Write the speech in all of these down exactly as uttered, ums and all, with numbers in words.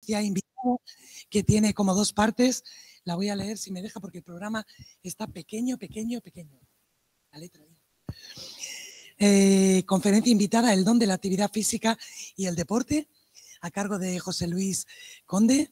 conferencia invitada que tiene como dos partes. La voy a leer si me deja porque el programa está pequeño, pequeño, pequeño. La letra. Eh, conferencia invitada, el don de la actividad física y el deporte, a cargo de José Luis Conde.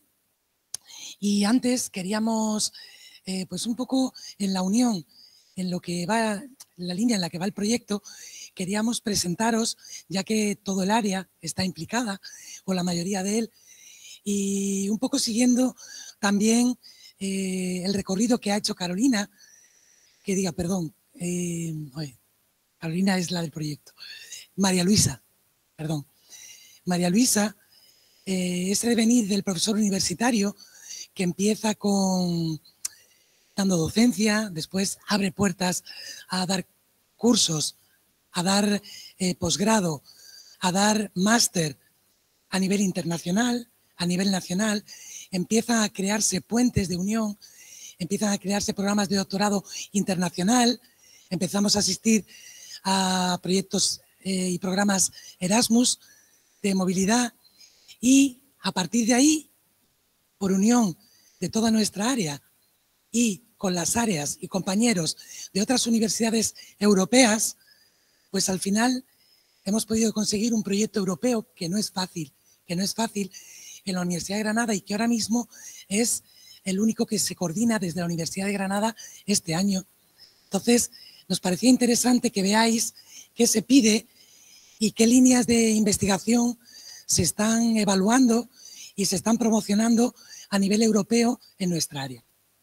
Y antes queríamos, eh, pues un poco en la unión, en lo que va, la línea en la que va el proyecto, queríamos presentaros, ya que todo el área está implicada, o la mayoría de él, y un poco siguiendo también eh, el recorrido que ha hecho Carolina, que diga, perdón, eh, oye, Carolina es la del proyecto, María Luisa, perdón, María Luisa, eh, ese devenir del profesor universitario que empieza con dando docencia, después abre puertas a dar cursos, a dar eh, posgrado, a dar máster a nivel internacional, a nivel nacional, empiezan a crearse puentes de unión, empiezan a crearse programas de doctorado internacional, empezamos a asistir a proyectos eh, y programas Erasmus de movilidad y a partir de ahí, por unión de toda nuestra área y con las áreas y compañeros de otras universidades europeas, pues al final hemos podido conseguir un proyecto europeo que no es fácil, que no es fácil en la Universidad de Granada y que ahora mismo es el único que se coordina desde la Universidad de Granada este año. Entonces, nos parecía interesante que veáis qué se pide y qué líneas de investigación se están evaluando y se están promocionando a nivel europeo en nuestra área.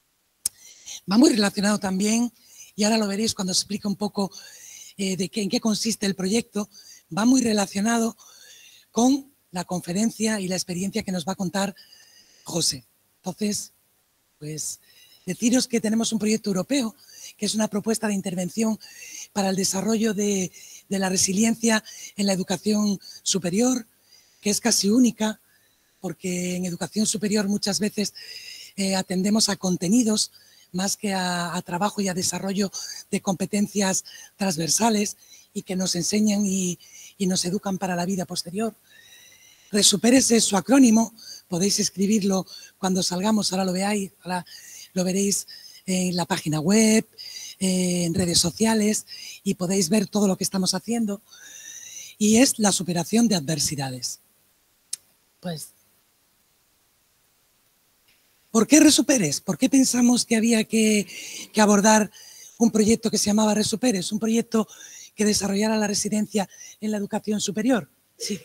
Va muy relacionado también, y ahora lo veréis cuando os explique un poco eh, de qué, en qué consiste el proyecto, va muy relacionado con la conferencia y la experiencia que nos va a contar José. Entonces, pues deciros que tenemos un proyecto europeo, que es una propuesta de intervención para el desarrollo de, de la resiliencia en la educación superior, que es casi única, porque en educación superior muchas veces eh, atendemos a contenidos más que a, a trabajo y a desarrollo de competencias transversales y que nos enseñan y, y nos educan para la vida posterior. Resuperes es su acrónimo, podéis escribirlo cuando salgamos, ahora lo veáis, ahora lo veréis en la página web, en redes sociales y podéis ver todo lo que estamos haciendo. Y es la superación de adversidades. Pues, ¿por qué Resuperes? ¿Por qué pensamos que había que, que abordar un proyecto que se llamaba Resuperes? Un proyecto que desarrollara la residencia en la educación superior. Sí.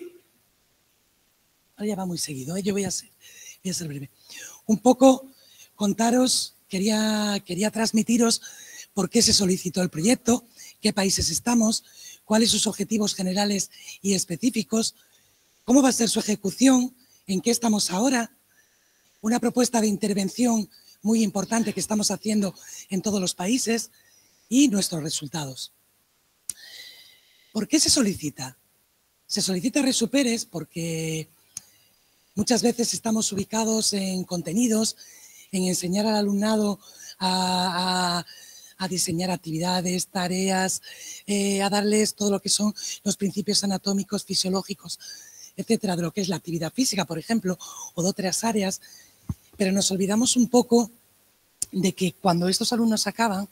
Ahora ya va muy seguido, ¿eh? Yo voy a, ser, voy a ser breve. Un poco contaros, quería, quería transmitiros por qué se solicitó el proyecto, qué países estamos, cuáles sus objetivos generales y específicos, cómo va a ser su ejecución, en qué estamos ahora, una propuesta de intervención muy importante que estamos haciendo en todos los países y nuestros resultados. ¿Por qué se solicita? Se solicita Resuperes porque muchas veces estamos ubicados en contenidos, en enseñar al alumnado a, a, a diseñar actividades, tareas, eh, a darles todo lo que son los principios anatómicos, fisiológicos, etcétera, de lo que es la actividad física, por ejemplo, o de otras áreas. Pero nos olvidamos un poco de que cuando estos alumnos acaban,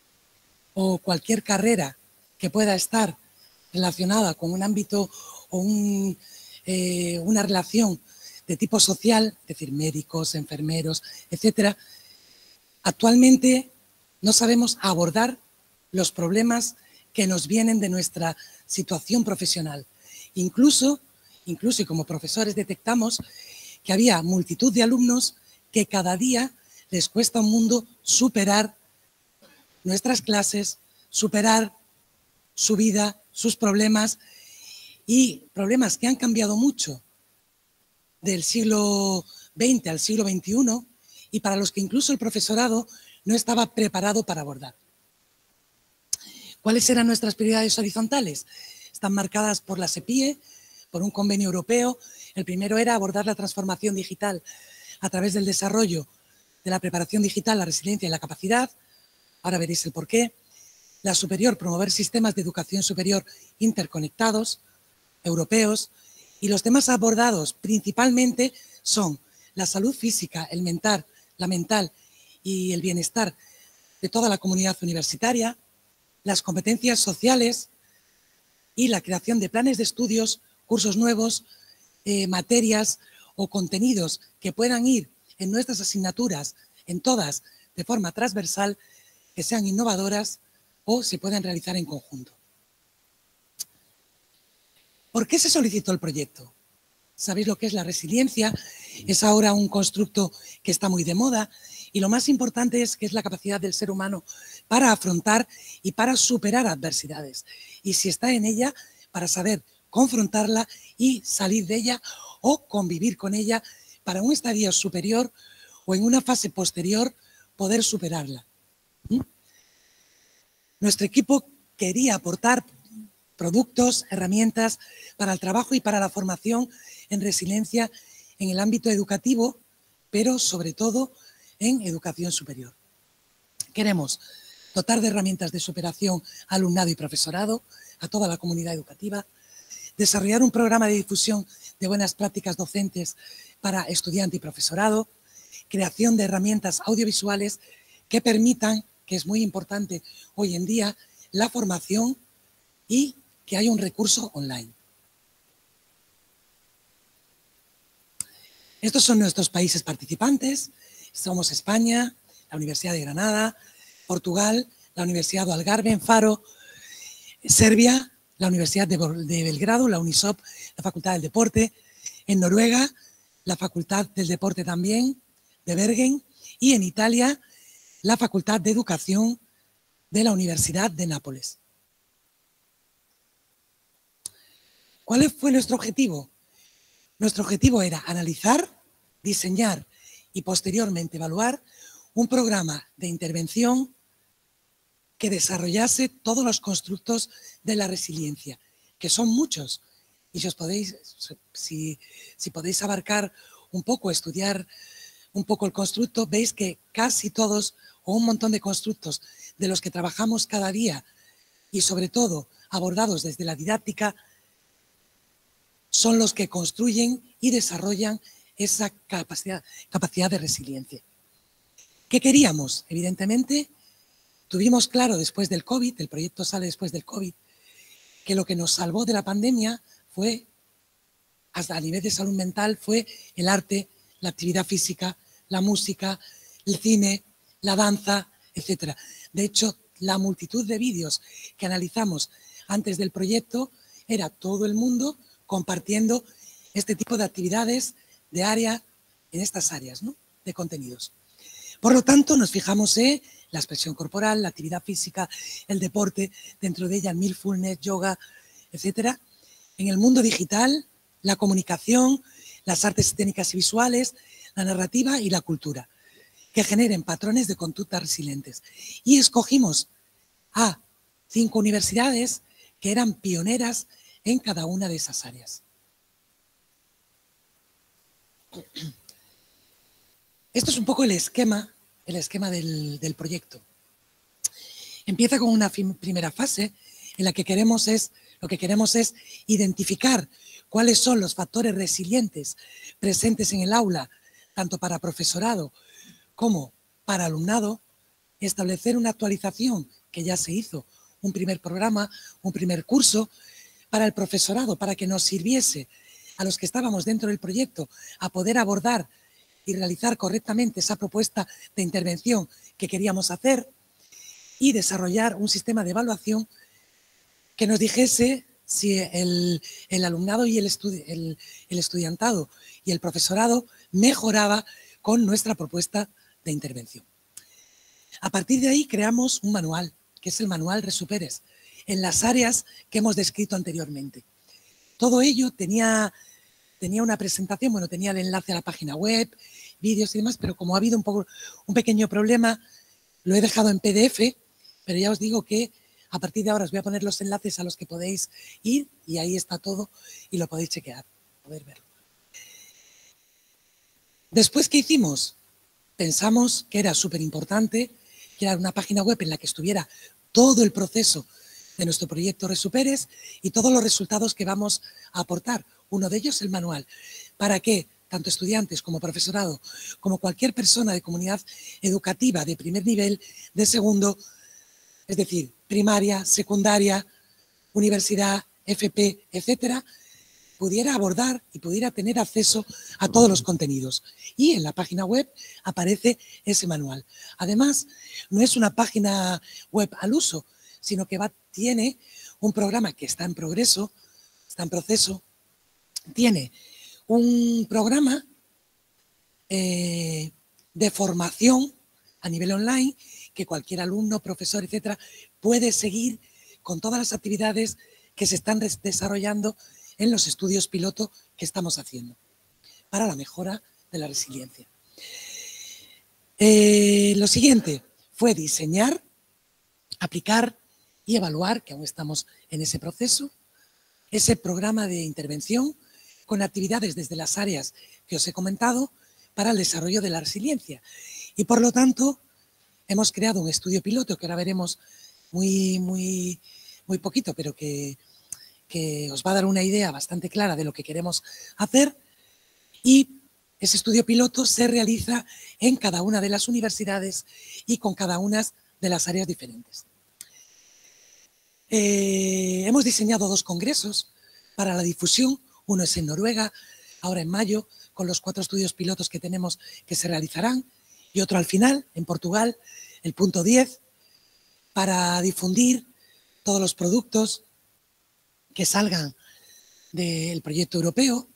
o cualquier carrera que pueda estar relacionada con un ámbito o un, eh, una relación de tipo social, es decir, médicos, enfermeros, etcétera, actualmente no sabemos abordar los problemas que nos vienen de nuestra situación profesional. Incluso, incluso y como profesores detectamos que había multitud de alumnos que cada día les cuesta un mundo superar nuestras clases, superar su vida, sus problemas y problemas que han cambiado mucho del siglo veinte al siglo veintiuno y para los que incluso el profesorado no estaba preparado para abordar. ¿Cuáles eran nuestras prioridades horizontales? Están marcadas por la SEPIE, por un convenio europeo. El primero era abordar la transformación digital a través del desarrollo de la preparación digital, la resiliencia y la capacidad. Ahora veréis el porqué. La superior, promover sistemas de educación superior interconectados, europeos. Y los temas abordados principalmente son la salud física, el mental, la mental y el bienestar de toda la comunidad universitaria, las competencias sociales y la creación de planes de estudios, cursos nuevos, eh, materias o contenidos que puedan ir en nuestras asignaturas, en todas, de forma transversal, que sean innovadoras o se puedan realizar en conjunto. ¿Por qué se solicitó el proyecto? Sabéis lo que es la resiliencia, es ahora un constructo que está muy de moda y lo más importante es que es la capacidad del ser humano para afrontar y para superar adversidades. Y si está en ella, para saber confrontarla y salir de ella o convivir con ella para un estadio superior o en una fase posterior poder superarla. ¿Mm? Nuestro equipo quería aportar productos, herramientas para el trabajo y para la formación en resiliencia en el ámbito educativo, pero sobre todo en educación superior. Queremos dotar de herramientas de superación a alumnado y profesorado, a toda la comunidad educativa, desarrollar un programa de difusión de buenas prácticas docentes para estudiante y profesorado, creación de herramientas audiovisuales que permitan, que es muy importante hoy en día, la formación y que haya un recurso online. Estos son nuestros países participantes. Somos España, la Universidad de Granada, Portugal, la Universidad de Algarve en Faro, Serbia, la Universidad de Belgrado, la UNISOP, la Facultad del Deporte, en Noruega, la Facultad del Deporte también, de Bergen, y en Italia, la Facultad de Educación de la Universidad de Nápoles. ¿Cuál fue nuestro objetivo? Nuestro objetivo era analizar, diseñar y posteriormente evaluar un programa de intervención que desarrollase todos los constructos de la resiliencia, que son muchos. Y si, os podéis, si, si podéis abarcar un poco, estudiar un poco el constructo, veis que casi todos o un montón de constructos de los que trabajamos cada día y sobre todo abordados desde la didáctica son los que construyen y desarrollan esa capacidad, capacidad de resiliencia. ¿Qué queríamos? Evidentemente, tuvimos claro después del COVID, el proyecto sale después del COVID, que lo que nos salvó de la pandemia fue, hasta a nivel de salud mental, fue el arte, la actividad física, la música, el cine, la danza, etcétera. De hecho, la multitud de vídeos que analizamos antes del proyecto era todo el mundo compartiendo este tipo de actividades de área, en estas áreas, ¿no?, de contenidos. Por lo tanto, nos fijamos en la expresión corporal, la actividad física, el deporte, dentro de ella el mindfulness, yoga, etcétera. En el mundo digital, la comunicación, las artes escénicas y visuales, la narrativa y la cultura, que generen patrones de conducta resilientes. Y escogimos a cinco universidades que eran pioneras en cada una de esas áreas. Esto es un poco el esquema, el esquema del, del proyecto. Empieza con una primera fase en la que queremos es, lo que queremos es identificar cuáles son los factores resilientes presentes en el aula, tanto para profesorado como para alumnado, establecer una actualización que ya se hizo, un primer programa, un primer curso, para el profesorado, para que nos sirviese a los que estábamos dentro del proyecto a poder abordar y realizar correctamente esa propuesta de intervención que queríamos hacer y desarrollar un sistema de evaluación que nos dijese si el, el alumnado y el, estudi el, el estudiantado y el profesorado mejoraba con nuestra propuesta de intervención. A partir de ahí creamos un manual, que es el manual Resuperes, en las áreas que hemos descrito anteriormente. Todo ello tenía, tenía una presentación, bueno, tenía el enlace a la página web, vídeos y demás, pero como ha habido un, poco, un pequeño problema, lo he dejado en P D F, pero ya os digo que a partir de ahora os voy a poner los enlaces a los que podéis ir y ahí está todo y lo podéis chequear, poder verlo. Después, ¿qué hicimos? Pensamos que era súper importante crear una página web en la que estuviera todo el proceso de nuestro proyecto Resuperes y todos los resultados que vamos a aportar. Uno de ellos, el manual. ¿Para qué? tanto estudiantes como profesorado, como cualquier persona de comunidad educativa de primer nivel, de segundo, es decir, primaria, secundaria, universidad, F P, etcétera, pudiera abordar y pudiera tener acceso a todos los contenidos. Y en la página web aparece ese manual. Además, no es una página web al uso, sino que va, tiene un programa que está en progreso, está en proceso, tiene un programa eh, de formación a nivel online que cualquier alumno, profesor, etcétera, puede seguir con todas las actividades que se están desarrollando en los estudios piloto que estamos haciendo para la mejora de la resiliencia. Eh, lo siguiente fue diseñar, aplicar y evaluar, que aún estamos en ese proceso, ese programa de intervención con actividades desde las áreas que os he comentado para el desarrollo de la resiliencia. Y por lo tanto, hemos creado un estudio piloto que ahora veremos muy, muy, muy poquito, pero que, que os va a dar una idea bastante clara de lo que queremos hacer. Y ese estudio piloto se realiza en cada una de las universidades y con cada una de las áreas diferentes. Eh, hemos diseñado dos congresos para la difusión. Uno es en Noruega, ahora en mayo, con los cuatro estudios pilotos que tenemos que se realizarán, y otro al final, en Portugal, el punto diez, para difundir todos los productos que salgan del proyecto europeo.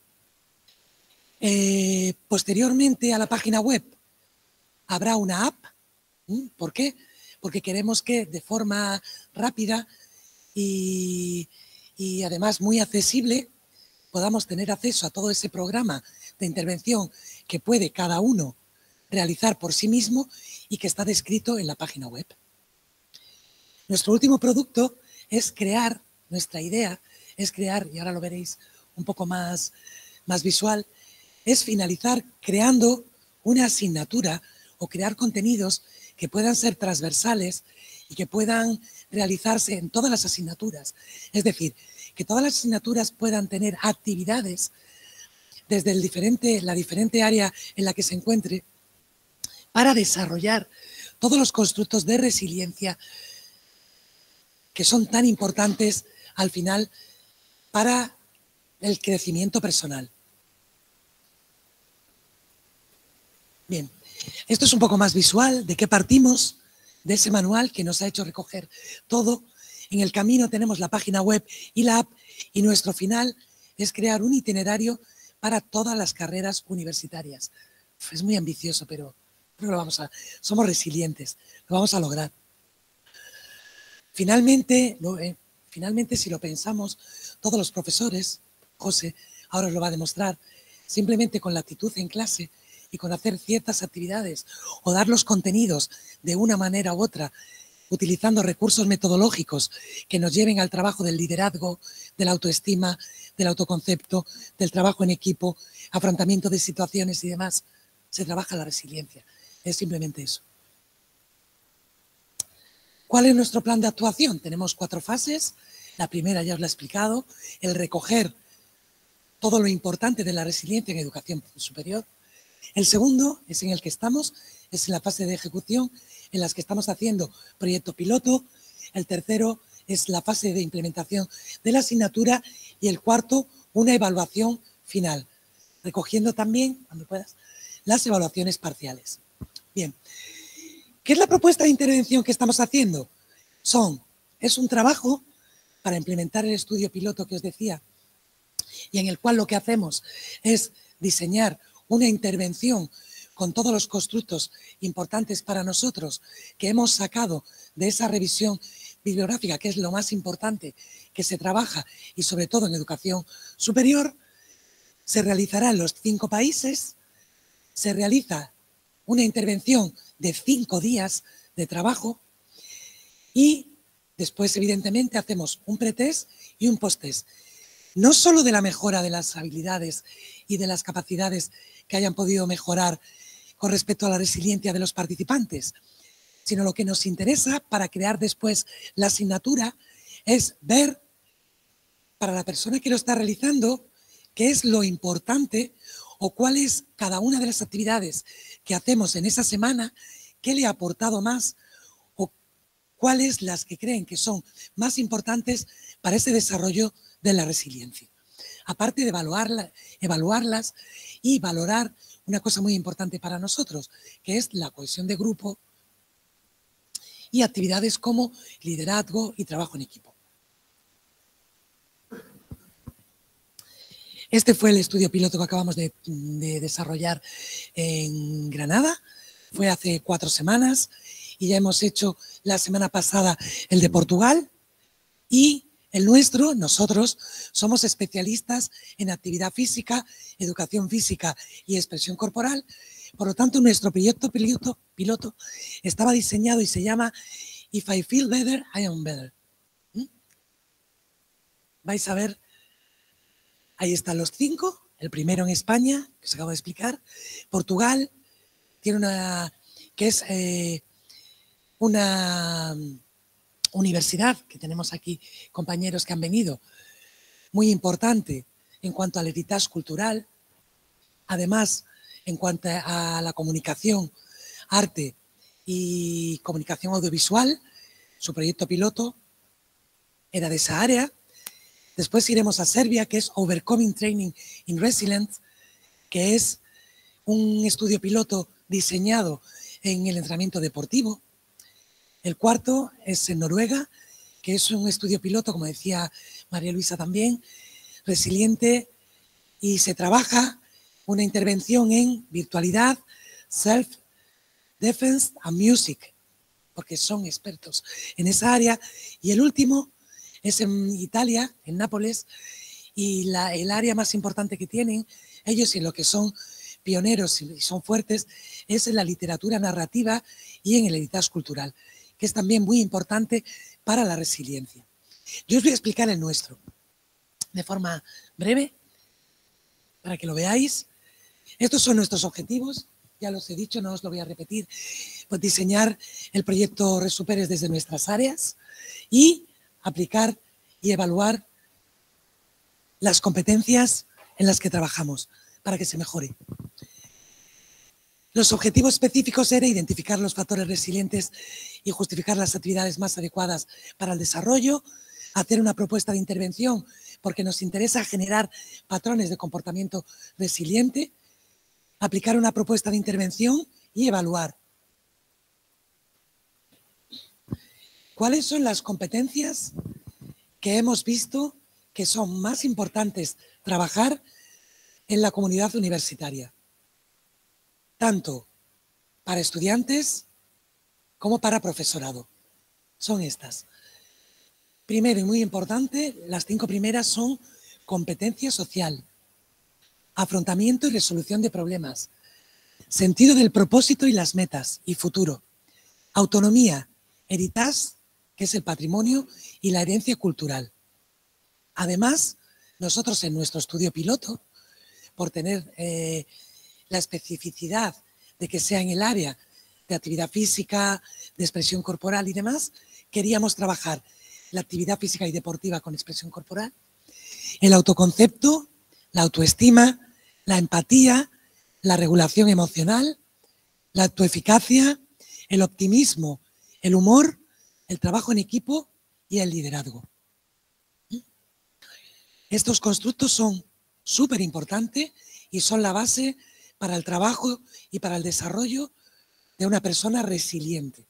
Eh, posteriormente a la página web habrá una app. ¿Por qué? Porque queremos que de forma rápida y, y además muy accesible podamos tener acceso a todo ese programa de intervención que puede cada uno realizar por sí mismo y que está descrito en la página web. Nuestro último producto es crear, nuestra idea es crear, y ahora lo veréis un poco más, más visual, es finalizar creando una asignatura o crear contenidos que puedan ser transversales y que puedan realizarse en todas las asignaturas. Es decir, que todas las asignaturas puedan tener actividades desde el diferente, la diferente área en la que se encuentre para desarrollar todos los constructos de resiliencia que son tan importantes al final para el crecimiento personal. Bien, esto es un poco más visual de qué partimos de ese manual que nos ha hecho recoger todo. En el camino tenemos la página web y la app, y nuestro final es crear un itinerario para todas las carreras universitarias. Es muy ambicioso, pero creo que lo vamos a, somos resilientes, lo vamos a lograr. Finalmente, lo, eh, finalmente, si lo pensamos, todos los profesores, José ahora os lo va a demostrar, simplemente con la actitud en clase y con hacer ciertas actividades o dar los contenidos de una manera u otra, utilizando recursos metodológicos que nos lleven al trabajo del liderazgo, de la autoestima, del autoconcepto, del trabajo en equipo, afrontamiento de situaciones y demás, se trabaja la resiliencia. Es simplemente eso. ¿Cuál es nuestro plan de actuación? Tenemos cuatro fases. La primera ya os la he explicado, el recoger todo lo importante de la resiliencia en educación superior. El segundo es en el que estamos, es en la fase de ejecución, en las que estamos haciendo proyecto piloto. El tercero es la fase de implementación de la asignatura y el cuarto, una evaluación final, recogiendo también, cuando puedas, las evaluaciones parciales. Bien, ¿qué es la propuesta de intervención que estamos haciendo? Son, es un trabajo para implementar el estudio piloto que os decía, y en el cual lo que hacemos es diseñar una intervención con todos los constructos importantes para nosotros que hemos sacado de esa revisión bibliográfica, que es lo más importante que se trabaja y sobre todo en educación superior. Se realizará en los cinco países, se realiza una intervención de cinco días de trabajo y después, evidentemente, hacemos un pretest y un posttest. No solo de la mejora de las habilidades y de las capacidades que hayan podido mejorar con respecto a la resiliencia de los participantes, sino lo que nos interesa para crear después la asignatura es ver para la persona que lo está realizando qué es lo importante o cuál es cada una de las actividades que hacemos en esa semana, qué le ha aportado más o cuáles las que creen que son más importantes para ese desarrollo de la resiliencia. Aparte de evaluarla, evaluarlas y valorar una cosa muy importante para nosotros, que es la cohesión de grupo y actividades como liderazgo y trabajo en equipo. Este fue el estudio piloto que acabamos de, de desarrollar en Granada. Fue hace cuatro semanas y ya hemos hecho la semana pasada el de Portugal y el nuestro, nosotros, somos especialistas en actividad física, educación física y expresión corporal. Por lo tanto, nuestro proyecto piloto, piloto estaba diseñado y se llama If I Feel Better, I Am Better. ¿Mm? Vais a ver, ahí están los cinco. El primero en España, que os acabo de explicar. Portugal tiene una, que es eh, una universidad, que tenemos aquí compañeros que han venido, muy importante en cuanto al heritage cultural, además en cuanto a la comunicación, arte y comunicación audiovisual, su proyecto piloto era de esa área. Después iremos a Serbia, que es Overcoming Training in Resilience, que es un estudio piloto diseñado en el entrenamiento deportivo. El cuarto es en Noruega, que es un estudio piloto, como decía María Luisa también, resiliente, y se trabaja una intervención en virtualidad, self-defense and music, porque son expertos en esa área. Y el último es en Italia, en Nápoles, y la, el área más importante que tienen ellos y en lo que son pioneros y son fuertes es en la literatura narrativa y en el heritage cultural, que es también muy importante para la resiliencia. Yo os voy a explicar el nuestro de forma breve para que lo veáis. Estos son nuestros objetivos, ya los he dicho, no os lo voy a repetir. Pues diseñar el proyecto Resuperes desde nuestras áreas y aplicar y evaluar las competencias en las que trabajamos para que se mejore. Los objetivos específicos era identificar los factores resilientes y justificar las actividades más adecuadas para el desarrollo, hacer una propuesta de intervención porque nos interesa generar patrones de comportamiento resiliente, aplicar una propuesta de intervención y evaluar. ¿Cuáles son las competencias que hemos visto que son más importantes trabajar en la comunidad universitaria? Tanto para estudiantes como para profesorado. Son estas. Primero y muy importante, las cinco primeras son competencia social, afrontamiento y resolución de problemas, sentido del propósito y las metas y futuro, autonomía, heritage, que es el patrimonio y la herencia cultural. Además, nosotros en nuestro estudio piloto, por tener eh, la especificidad de que sea en el área de actividad física, de expresión corporal y demás, queríamos trabajar la actividad física y deportiva con expresión corporal, el autoconcepto, la autoestima, la empatía, la regulación emocional, la autoeficacia, el optimismo, el humor, el trabajo en equipo y el liderazgo. Estos constructos son súper importantes y son la base para el trabajo y para el desarrollo de una persona resiliente.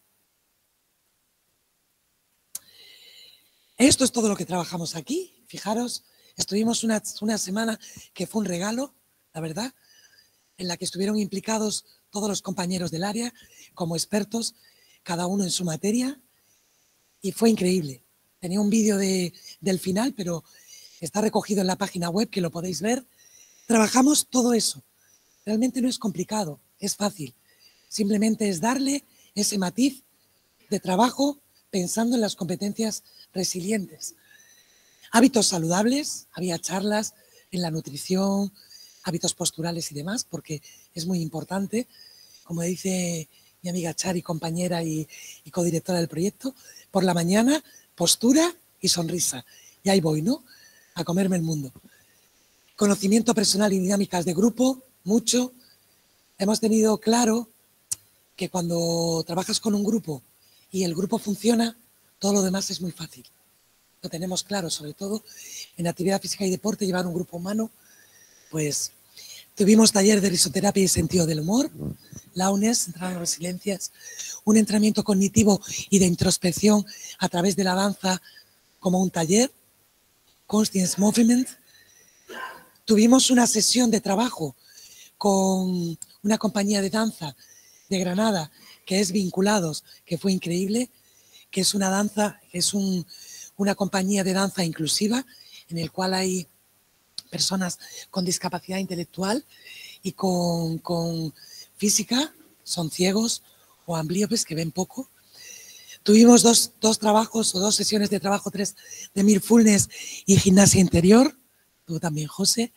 Esto es todo lo que trabajamos aquí. Fijaros, estuvimos una, una semana que fue un regalo, la verdad, en la que estuvieron implicados todos los compañeros del área como expertos, cada uno en su materia, y fue increíble. Tenía un vídeo de, del final, pero está recogido en la página web que lo podéis ver. Trabajamos todo eso. Realmente no es complicado, es fácil. Simplemente es darle ese matiz de trabajo pensando en las competencias resilientes. Hábitos saludables, había charlas en la nutrición, hábitos posturales y demás, porque es muy importante. Como dice mi amiga Chari, compañera y, y codirectora del proyecto, por la mañana, postura y sonrisa. Y ahí voy, ¿no? A comerme el mundo. Conocimiento personal y dinámicas de grupo, mucho, hemos tenido claro que cuando trabajas con un grupo y el grupo funciona, todo lo demás es muy fácil. Lo tenemos claro, sobre todo en actividad física y deporte, llevar un grupo humano, pues tuvimos taller de risoterapia y sentido del humor, Launes, entrando en resiliencias, un entrenamiento cognitivo y de introspección a través de la danza como un taller, Conscious Movement. Tuvimos una sesión de trabajo con una compañía de danza de Granada que es Vinculados, que fue increíble, que es una danza, es un, una compañía de danza inclusiva en el cual hay personas con discapacidad intelectual y con, con física, son ciegos o ambliopes que ven poco. Tuvimos dos, dos trabajos o dos sesiones de trabajo, tres de mindfulness y gimnasia interior, tú también, José.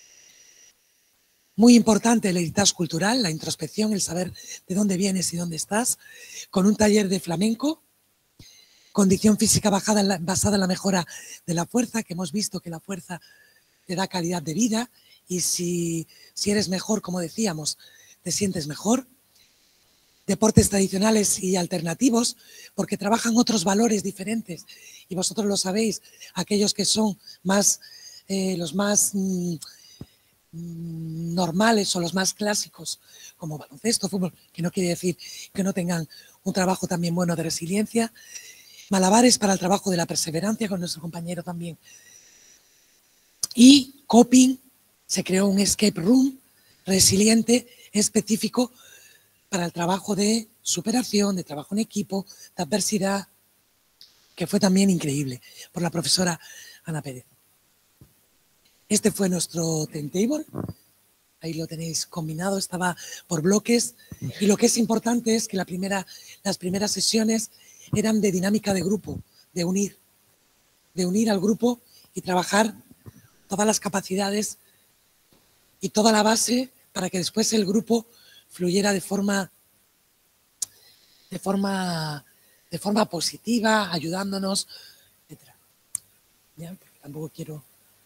Muy importante el heritage cultural, la introspección, el saber de dónde vienes y dónde estás, con un taller de flamenco, condición física bajada en la, basada en la mejora de la fuerza, que hemos visto que la fuerza te da calidad de vida y si, si eres mejor, como decíamos, te sientes mejor. Deportes tradicionales y alternativos, porque trabajan otros valores diferentes y vosotros lo sabéis, aquellos que son más, eh, los más mmm, normales o los más clásicos, como baloncesto, fútbol, que no quiere decir que no tengan un trabajo también bueno de resiliencia. Malabares para el trabajo de la perseverancia, con nuestro compañero también. Y coping, se creó un escape room resiliente específico para el trabajo de superación, de trabajo en equipo, de adversidad, que fue también increíble, por la profesora Ana Pérez. Este fue nuestro timetable, ahí lo tenéis combinado, estaba por bloques, y lo que es importante es que la primera, las primeras sesiones eran de dinámica de grupo, de unir, de unir al grupo y trabajar todas las capacidades y toda la base para que después el grupo fluyera de forma, de forma, de forma positiva, ayudándonos, etcétera. Ya, porque tampoco quiero.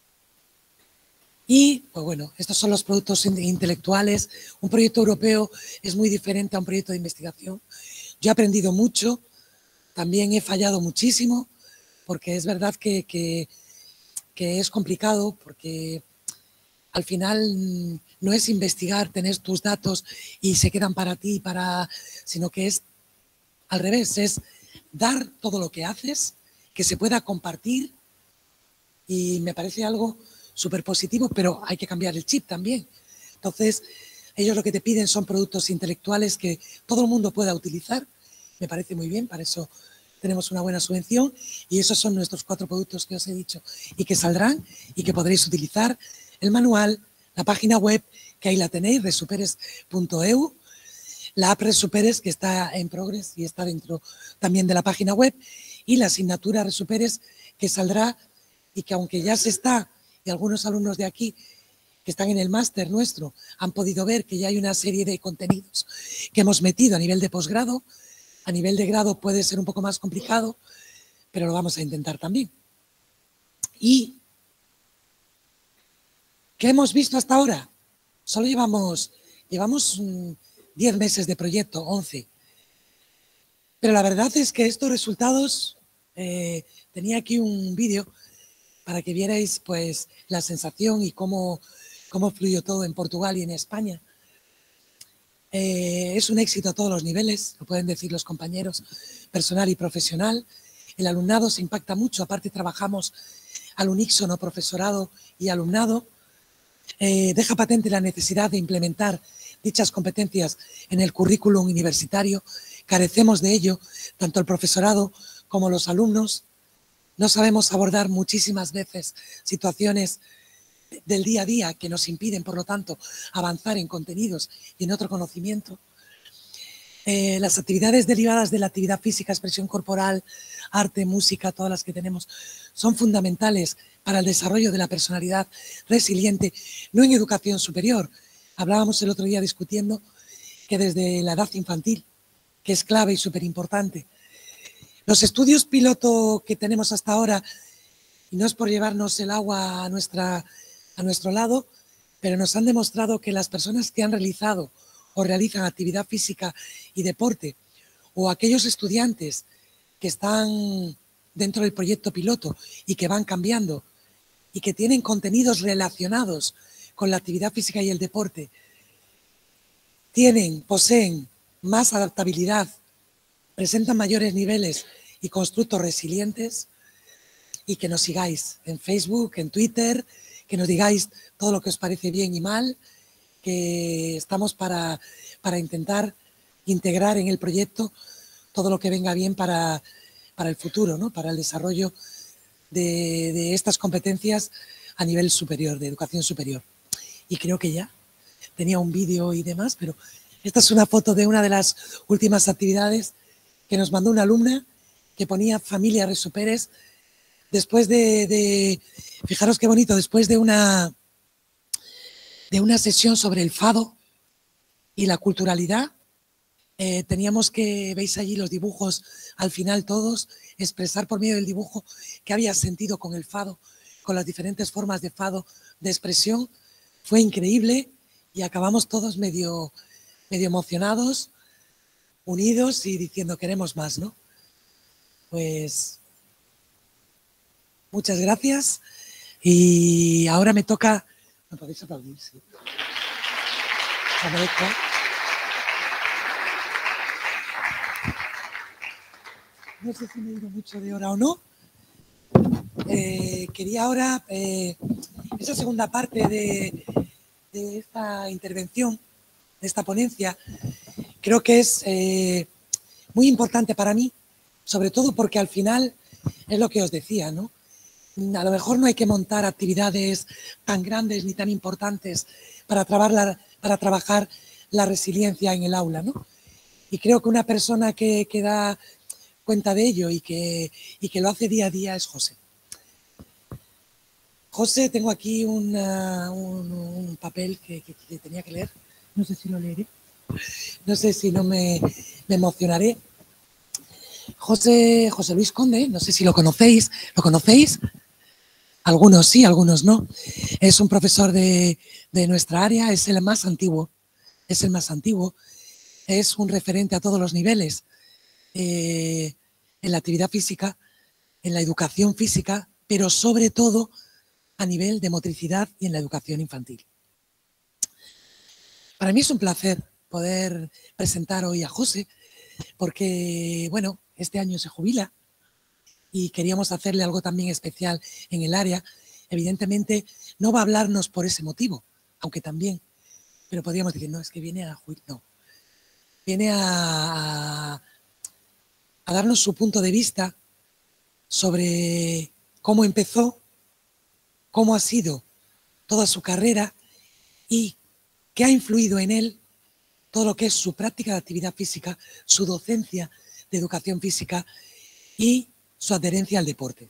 Y, pues bueno, estos son los productos intelectuales. Un proyecto europeo es muy diferente a un proyecto de investigación. Yo he aprendido mucho, también he fallado muchísimo, porque es verdad que, que, que es complicado, porque al final no es investigar, tener tus datos y se quedan para ti, para, sino que es al revés, es dar todo lo que haces, que se pueda compartir y me parece algo súper positivo, pero hay que cambiar el chip también. Entonces, ellos lo que te piden son productos intelectuales que todo el mundo pueda utilizar. Me parece muy bien, para eso tenemos una buena subvención y esos son nuestros cuatro productos que os he dicho y que saldrán y que podréis utilizar. El manual, la página web, que ahí la tenéis, resuperes punto e u, la app Resuperes, que está en progress y está dentro también de la página web, y la asignatura Resuperes, que saldrá y que aunque ya se está, y algunos alumnos de aquí que están en el máster nuestro han podido ver que ya hay una serie de contenidos que hemos metido a nivel de posgrado. A nivel de grado puede ser un poco más complicado, pero lo vamos a intentar también. ¿Y qué hemos visto hasta ahora? Solo llevamos, llevamos diez meses de proyecto, once. Pero la verdad es que estos resultados, eh, tenía aquí un vídeo para que vierais pues la sensación y cómo, cómo fluyó todo en Portugal y en España. Eh, es un éxito a todos los niveles, lo pueden decir los compañeros, personal y profesional. El alumnado se impacta mucho, aparte trabajamos al unísono, profesorado y alumnado. Eh, deja patente la necesidad de implementar dichas competencias en el currículum universitario. Carecemos de ello, tanto el profesorado como los alumnos. No sabemos abordar muchísimas veces situaciones del día a día que nos impiden, por lo tanto, avanzar en contenidos y en otro conocimiento. Eh, las actividades derivadas de la actividad física, expresión corporal, arte, música, todas las que tenemos, son fundamentales para el desarrollo de la personalidad resiliente, no en educación superior. Hablábamos el otro día discutiendo que desde la edad infantil, que es clave y súper importante. Los estudios piloto que tenemos hasta ahora, y no es por llevarnos el agua a, nuestra, a nuestro lado, pero nos han demostrado que las personas que han realizado o realizan actividad física y deporte, o aquellos estudiantes que están dentro del proyecto piloto y que van cambiando y que tienen contenidos relacionados con la actividad física y el deporte, tienen, poseen más adaptabilidad, presentan mayores niveles y constructos resilientes. Y que nos sigáis en Facebook, en Twitter, que nos digáis todo lo que os parece bien y mal, que estamos para, para intentar integrar en el proyecto todo lo que venga bien para, para el futuro, ¿no? Para el desarrollo de, de estas competencias a nivel superior, de educación superior. Y creo que ya tenía un vídeo y demás, pero esta es una foto de una de las últimas actividades que nos mandó una alumna que ponía familia Resuperes. Después de, de, fijaros qué bonito, después de una, de una sesión sobre el fado y la culturalidad, eh, teníamos que, veis allí los dibujos, al final todos, expresar por medio del dibujo qué había sentido con el fado, con las diferentes formas de fado, de expresión. Fue increíble y acabamos todos medio, medio emocionados, unidos y diciendo queremos más, ¿no? Pues... muchas gracias y ahora me toca... ¿Me podéis aplaudir? Sí. Agradezco. No sé si me he ido mucho de hora o no. Eh, quería ahora, eh, esa segunda parte de, de esta intervención, de esta ponencia, creo que es eh, muy importante para mí, sobre todo porque al final es lo que os decía, ¿no? A lo mejor no hay que montar actividades tan grandes ni tan importantes para trabajar la, para trabajar la resiliencia en el aula, ¿no? Y creo que una persona que, que da cuenta de ello y que, y que lo hace día a día es José. José, tengo aquí una, un, un papel que, que, que tenía que leer. No sé si lo leeré. No sé si no me, me emocionaré. José, José Luis Conde, no sé si lo conocéis. ¿Lo conocéis? Algunos sí, algunos no. Es un profesor de, de nuestra área, es el más antiguo, es el más antiguo, es un referente a todos los niveles, eh, en la actividad física, en la educación física, pero sobre todo a nivel de motricidad y en la educación infantil. Para mí es un placer poder presentar hoy a José, porque, bueno, este año se jubila y queríamos hacerle algo también especial en el área. Evidentemente no va a hablarnos por ese motivo, aunque también, pero podríamos decir, no, es que viene a jubilar, no. Viene a, a, a darnos su punto de vista sobre cómo empezó, cómo ha sido toda su carrera y qué ha influido en él todo lo que es su práctica de actividad física, su docencia de educación física y su adherencia al deporte.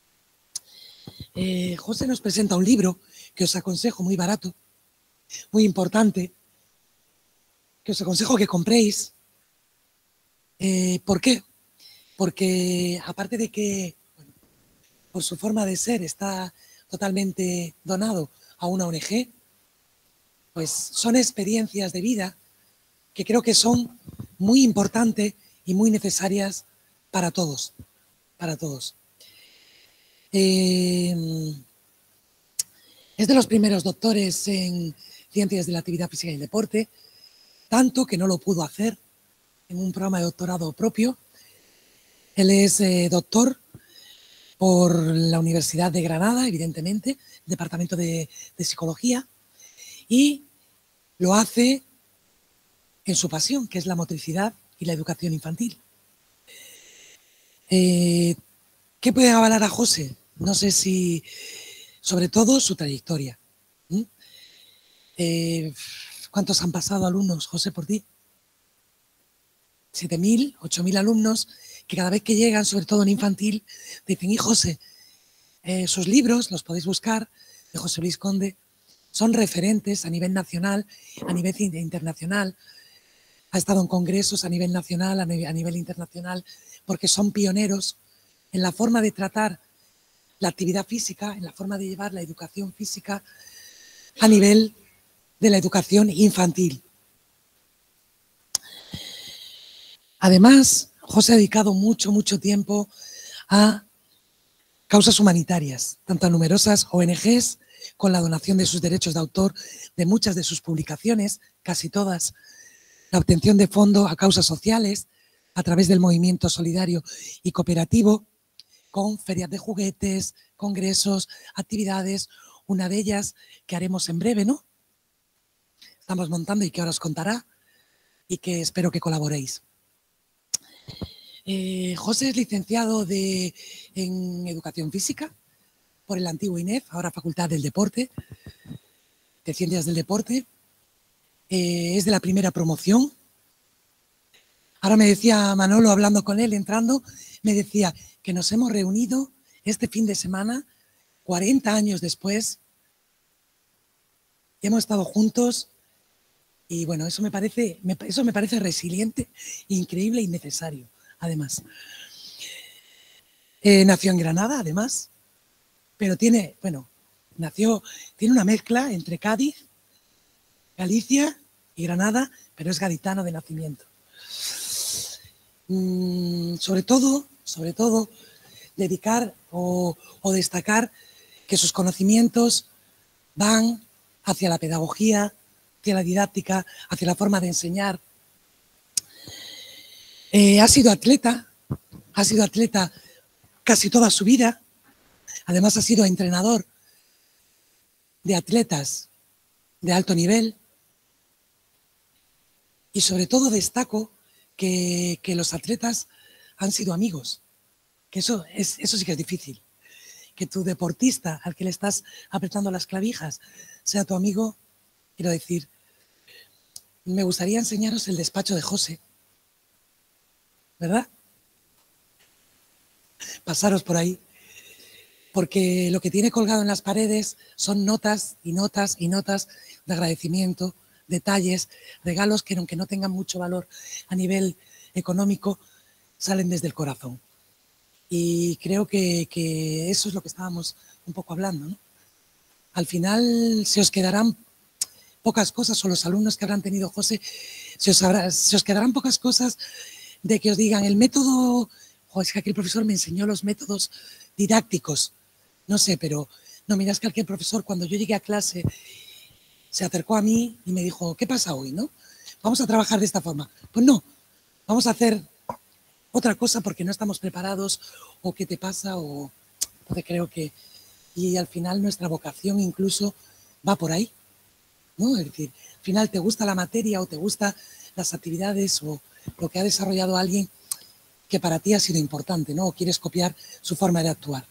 Eh, José nos presenta un libro que os aconsejo, muy barato, muy importante, que os aconsejo que compréis. Eh, ¿Por qué? Porque aparte de que, bueno, por su forma de ser, está totalmente donado a una O N G, pues son experiencias de vida que creo que son muy importantes y muy necesarias para todos, para todos. Eh, es de los primeros doctores en ciencias de la actividad física y el deporte, tanto que no lo pudo hacer en un programa de doctorado propio. Él es eh, doctor por la Universidad de Granada, evidentemente, Departamento de, de Psicología, y lo hace en su pasión, que es la motricidad y la educación infantil. Eh, ¿Qué puede avalar a José? No sé si, sobre todo, su trayectoria. ¿Mm? Eh, ¿Cuántos han pasado alumnos, José, por ti? siete mil, ocho mil alumnos que cada vez que llegan, sobre todo en infantil, dicen, y José, eh, sus libros, los podéis buscar, de José Luis Conde, son referentes a nivel nacional, a nivel internacional. Ha estado en congresos a nivel nacional, a nivel, a nivel internacional, porque son pioneros en la forma de tratar la actividad física, en la forma de llevar la educación física a nivel de la educación infantil. Además, José ha dedicado mucho, mucho tiempo a causas humanitarias, tanto a numerosas O N Ges, con la donación de sus derechos de autor de muchas de sus publicaciones, casi todas, la obtención de fondos a causas sociales a través del movimiento solidario y cooperativo, con ferias de juguetes, congresos, actividades, una de ellas que haremos en breve, ¿no? Estamos montando y que ahora os contará y que espero que colaboréis. Eh, José es licenciado de, en Educación Física por el antiguo I N E F, ahora Facultad del Deporte, de Ciencias del Deporte. Eh, es de la primera promoción. Ahora me decía Manolo, hablando con él, entrando, me decía que nos hemos reunido este fin de semana, cuarenta años después, y hemos estado juntos y bueno, eso me parece, me, eso me parece resiliente, increíble y necesario, además. Eh, nació en Granada, además, pero tiene, bueno, nació, tiene una mezcla entre Cádiz, Galicia y Granada, pero es gaditano de nacimiento. Mm, sobre todo, sobre todo, dedicar o, o destacar que sus conocimientos van hacia la pedagogía, hacia la didáctica, hacia la forma de enseñar. Eh, ha sido atleta, ha sido atleta casi toda su vida, además ha sido entrenador de atletas de alto nivel y sobre todo destaco que, que los atletas han sido amigos, que eso, es, eso sí que es difícil, que tu deportista al que le estás apretando las clavijas sea tu amigo. Quiero decir, me gustaría enseñaros el despacho de José, ¿verdad? Pasaros por ahí, porque lo que tiene colgado en las paredes son notas y notas y notas de agradecimiento, detalles, regalos que aunque no tengan mucho valor a nivel económico, salen desde el corazón. Y creo que, que eso es lo que estábamos un poco hablando, ¿no? Al final se os quedarán pocas cosas, o los alumnos que habrán tenido José, se os, habrá, se os quedarán pocas cosas de que os digan el método, o es que aquel profesor me enseñó los métodos didácticos, no sé, pero no, mirad que aquel profesor cuando yo llegué a clase se acercó a mí y me dijo, ¿qué pasa hoy, no? Vamos a trabajar de esta forma. Pues no, vamos a hacer otra cosa porque no estamos preparados, o qué te pasa, o porque creo que, y al final nuestra vocación incluso va por ahí, ¿no? Es decir, al final te gusta la materia o te gustan las actividades o lo que ha desarrollado alguien que para ti ha sido importante, ¿no? O quieres copiar su forma de actuar.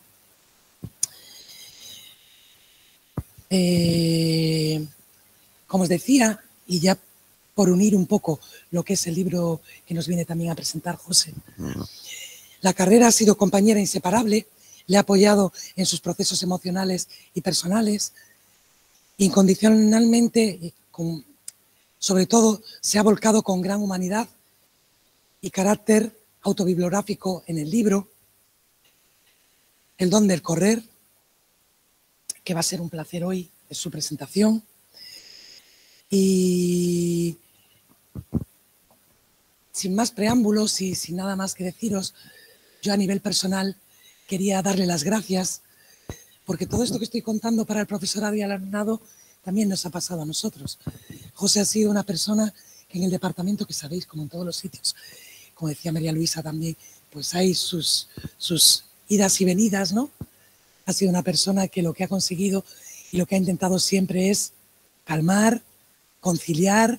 Eh, como os decía, y ya por unir un poco lo que es el libro que nos viene también a presentar José, la carrera ha sido compañera inseparable, le ha apoyado en sus procesos emocionales y personales, incondicionalmente, con, sobre todo, se ha volcado con gran humanidad y carácter autobibliográfico en el libro, El don del correr, que va a ser un placer hoy, es su presentación. Y sin más preámbulos y sin nada más que deciros, yo a nivel personal quería darle las gracias porque todo esto que estoy contando para el profesorado y el alumnado también nos ha pasado a nosotros. José ha sido una persona que en el departamento, que sabéis, como en todos los sitios, como decía María Luisa también, pues hay sus, sus idas y venidas, ¿no? Ha sido una persona que lo que ha conseguido y lo que ha intentado siempre es calmar, conciliar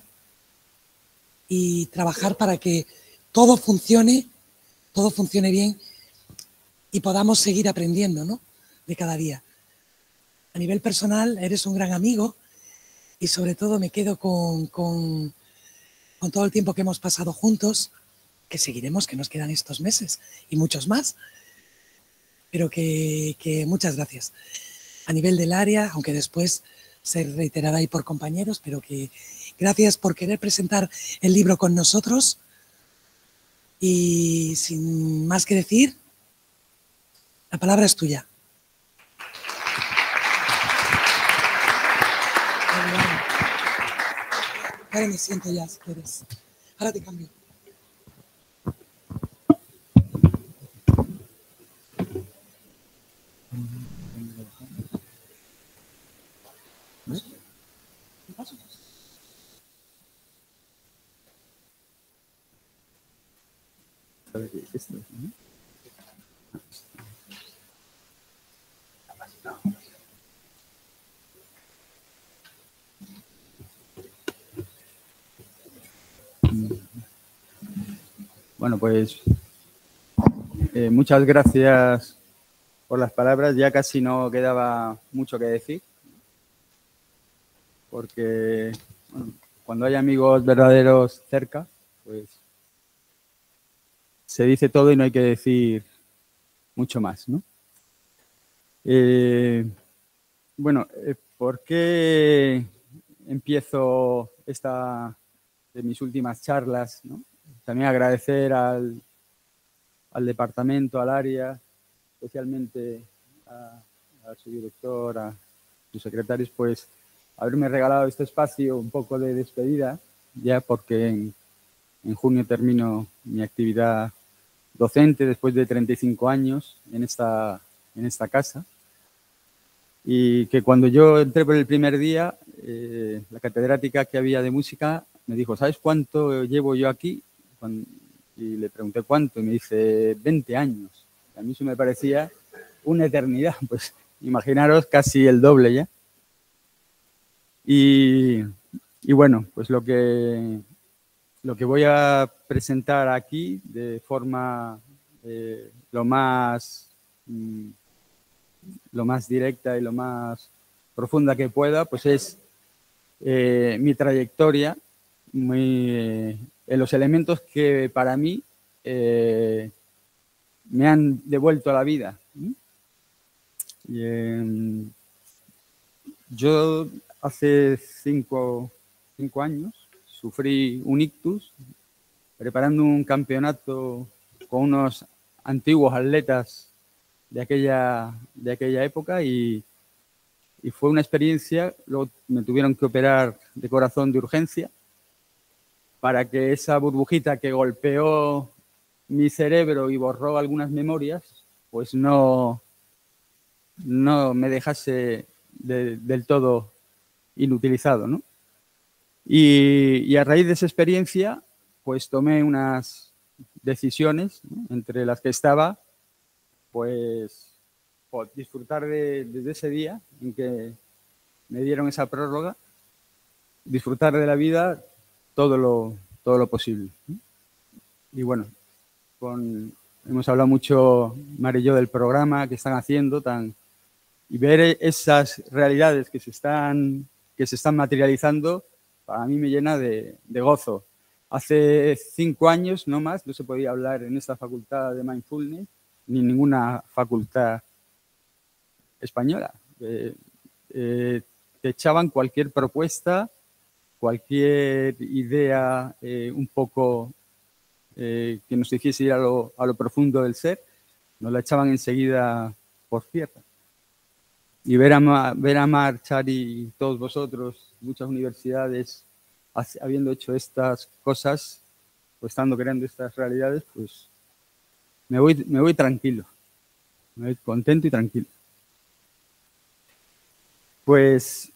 y trabajar para que todo funcione, todo funcione bien y podamos seguir aprendiendo, ¿no? De cada día. A nivel personal, eres un gran amigo y sobre todo me quedo con, con, con todo el tiempo que hemos pasado juntos, que seguiremos, que nos quedan estos meses y muchos más, pero que, que muchas gracias. A nivel del área, aunque después se reiterará ahí por compañeros, pero que gracias por querer presentar el libro con nosotros y sin más que decir, la palabra es tuya. Ahora me siento ya, si quieres. Ahora te cambio. Bueno, pues eh, muchas gracias por las palabras. Ya casi no quedaba mucho que decir, porque bueno, cuando hay amigos verdaderos cerca, pues se dice todo y no hay que decir mucho más, ¿no? Eh, bueno, eh, ¿por qué empiezo esta de mis últimas charlas, ¿no? También agradecer al, al departamento, al área, especialmente a, a su director, a sus secretarios, pues haberme regalado este espacio un poco de despedida, ya porque en, en junio termino mi actividad docente después de treinta y cinco años en esta, en esta casa. Y que cuando yo entré por el primer día, eh, la catedrática que había de música me dijo, ¿sabes cuánto llevo yo aquí? Y le pregunté cuánto y me dice veinte años. A mí eso me parecía una eternidad, pues imaginaros casi el doble ya. Y, y bueno, pues lo que, lo que voy a presentar aquí de forma eh, lo más... Mm, lo más directa y lo más profunda que pueda, pues es eh, mi trayectoria, muy, eh, en los elementos que para mí eh, me han devuelto a la vida. Y, eh, yo hace cinco, cinco años sufrí un ictus preparando un campeonato con unos antiguos atletas de aquella, de aquella época y, y fue una experiencia. Luego me tuvieron que operar de corazón de urgencia para que esa burbujita que golpeó mi cerebro y borró algunas memorias, pues no, no me dejase de, del todo inutilizado, ¿no? Y, y a raíz de esa experiencia, pues tomé unas decisiones, ¿no? Entre las que estaba, pues, por disfrutar de, desde ese día en que me dieron esa prórroga, disfrutar de la vida todo lo, todo lo posible. Y bueno, con, hemos hablado mucho, Mar y yo, del programa que están haciendo tan, y ver esas realidades que se están, que se están materializando, para mí me llena de, de gozo. Hace cinco años, no más, no se podía hablar en esta facultad de Mindfulness, ni en ninguna facultad española. Eh, eh, te echaban cualquier propuesta, cualquier idea eh, un poco eh, que nos hiciese ir a lo, a lo profundo del ser, nos la echaban enseguida por tierra. Y ver a, ver a Mar, Chari y todos vosotros, muchas universidades, habiendo hecho estas cosas, pues estando creando estas realidades, pues me voy, me voy tranquilo, me voy contento y tranquilo. Pues,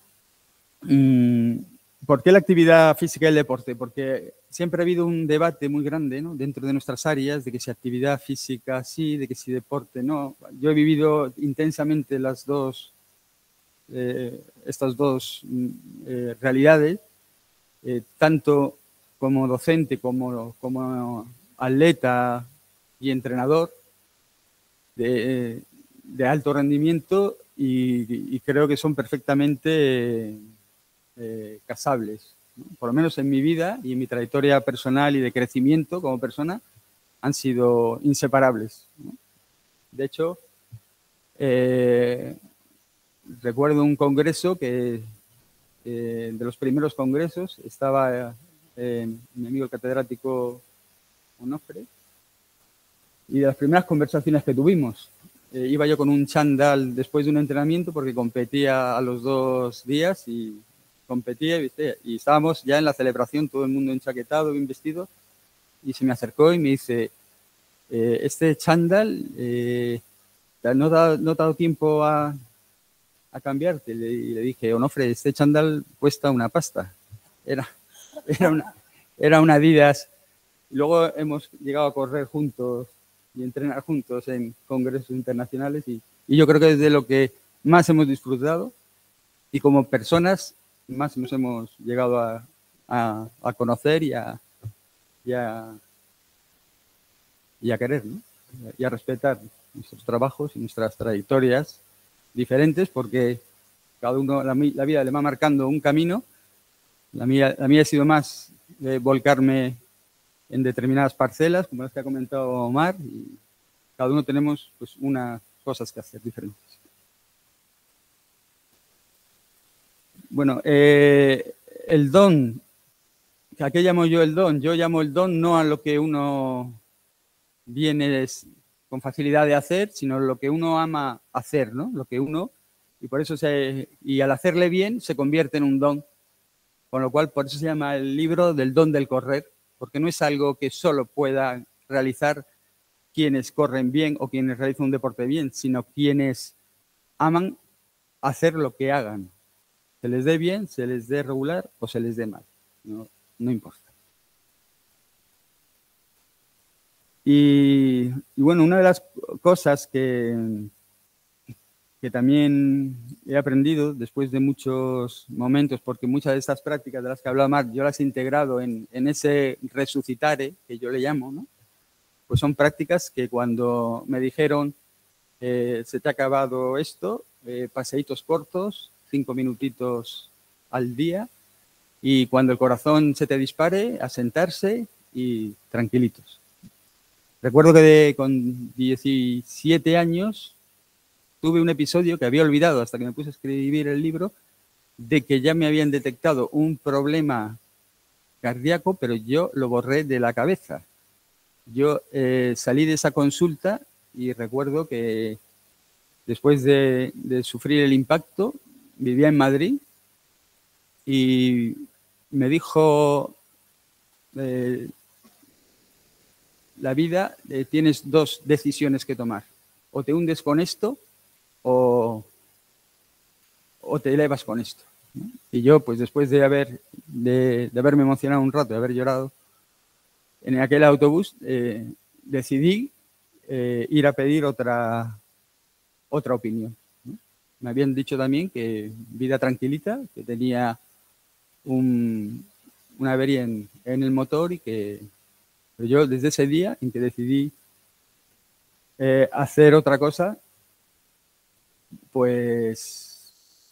¿por qué la actividad física y el deporte? Porque siempre ha habido un debate muy grande, ¿no?, dentro de nuestras áreas, de que si actividad física sí, de que si deporte no. Yo he vivido intensamente las dos, eh, estas dos eh, realidades, eh, tanto como docente como, como atleta y entrenador de, de alto rendimiento, y, y creo que son perfectamente eh, casables, ¿no? Por lo menos en mi vida y en mi trayectoria personal y de crecimiento como persona han sido inseparables, ¿no? De hecho, eh, recuerdo un congreso que eh, de los primeros congresos estaba eh, mi amigo el catedrático Onofre, y de las primeras conversaciones que tuvimos, eh, iba yo con un chándal después de un entrenamiento porque competía a los dos días y, competía, ¿viste? Y estábamos ya en la celebración, todo el mundo enchaquetado, bien vestido, y se me acercó y me dice, eh, este chándal, eh, ¿no te ha no te ha dado tiempo a, a cambiarte? Y le, y le dije, Onofre, este chándal cuesta una pasta. Era, era, una, era una Adidas. Luego hemos llegado a correr juntos y entrenar juntos en congresos internacionales y, y yo creo que es de lo que más hemos disfrutado y como personas más nos hemos llegado a, a, a conocer y a, y, a, y a querer, ¿no? Y a respetar nuestros trabajos y nuestras trayectorias diferentes porque cada uno, la, la vida le va marcando un camino. La mía, la mía ha sido más de volcarme en determinadas parcelas, como las que ha comentado Omar, y cada uno tenemos pues unas cosas que hacer diferentes. Bueno, eh, el don, ¿a qué llamo yo el don? Yo llamo el don no a lo que uno viene con facilidad de hacer, sino lo que uno ama hacer, ¿no? Lo que uno, y por eso se, y al hacerle bien se convierte en un don, con lo cual por eso se llama el libro del don del correr, porque no es algo que solo puedan realizar quienes corren bien o quienes realizan un deporte bien, sino quienes aman hacer lo que hagan. Se les dé bien, se les dé regular o se les dé mal. No, no importa. Y, y bueno, una de las cosas que, que también he aprendido después de muchos momentos, porque muchas de estas prácticas de las que hablaba Marc, yo las he integrado en, en ese resucitare, que yo le llamo, ¿no? Pues son prácticas que cuando me dijeron, eh, se te ha acabado esto, eh, paseitos cortos, cinco minutitos al día, y cuando el corazón se te dispare, a sentarse y tranquilitos. Recuerdo que de, con diecisiete años tuve un episodio que había olvidado hasta que me puse a escribir el libro, de que ya me habían detectado un problema cardíaco, pero yo lo borré de la cabeza. Yo eh, salí de esa consulta y recuerdo que después de, de sufrir el impacto, vivía en Madrid y me dijo, eh, la vida, eh, tienes dos decisiones que tomar. O te hundes con esto o, o te elevas con esto, ¿no? Y yo, pues después de, haber, de, de haberme emocionado un rato, de haber llorado, en aquel autobús eh, decidí eh, ir a pedir otra, otra opinión, ¿no? Me habían dicho también que vida tranquilita, que tenía un, una avería en, en el motor y que... Pero yo desde ese día en que decidí eh, hacer otra cosa, pues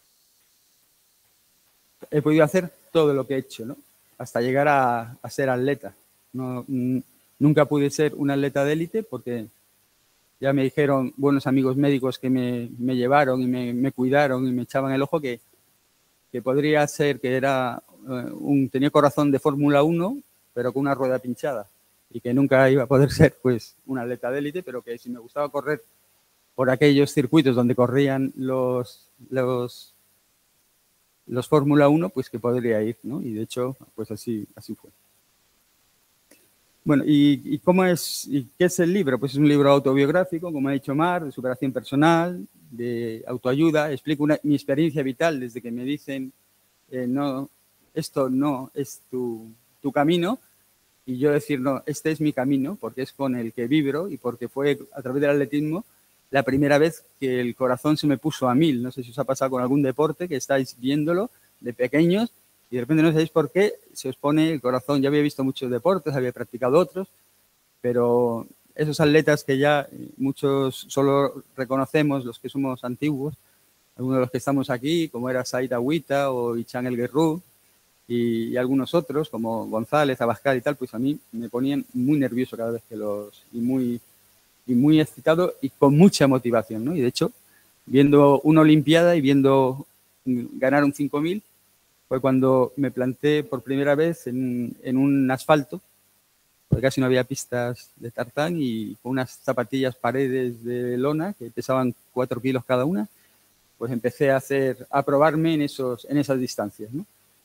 he podido hacer todo lo que he hecho, ¿no? Hasta llegar a, a ser atleta. No, nunca pude ser un atleta de élite porque ya me dijeron buenos amigos médicos que me, me llevaron y me, me cuidaron y me echaban el ojo que, que podría ser que era uh, un, tenía corazón de Fórmula uno, pero con una rueda pinchada. Y que nunca iba a poder ser pues un atleta de élite, pero que si me gustaba correr por aquellos circuitos donde corrían los, los, los Fórmula uno, pues que podría ir, ¿no? Y de hecho, pues así, así fue. Bueno, ¿y, y cómo es, y qué es el libro? Pues es un libro autobiográfico, como ha dicho Mar, de superación personal, de autoayuda. Explico una, mi experiencia vital desde que me dicen, eh, no, esto no es tu, tu camino. Y yo decir, no, este es mi camino, porque es con el que vibro y porque fue a través del atletismo la primera vez que el corazón se me puso a mil. No sé si os ha pasado con algún deporte que estáis viéndolo de pequeños y de repente no sabéis por qué se os pone el corazón. Ya había visto muchos deportes, había practicado otros, pero esos atletas que ya muchos solo reconocemos, los que somos antiguos, algunos de los que estamos aquí, como era Said Agüita o Ichan El Guerrú, y, y algunos otros, como González, Abascal y tal, pues a mí me ponían muy nervioso cada vez que los... y muy, y muy excitado y con mucha motivación, ¿no? Y de hecho, viendo una Olimpiada y viendo ganar un cinco mil, fue cuando me planté por primera vez en, en un asfalto, porque casi no había pistas de tartán y con unas zapatillas paredes de lona que pesaban cuatro kilos cada una, pues empecé a hacer, a probarme en, esos, en esas distancias, ¿no?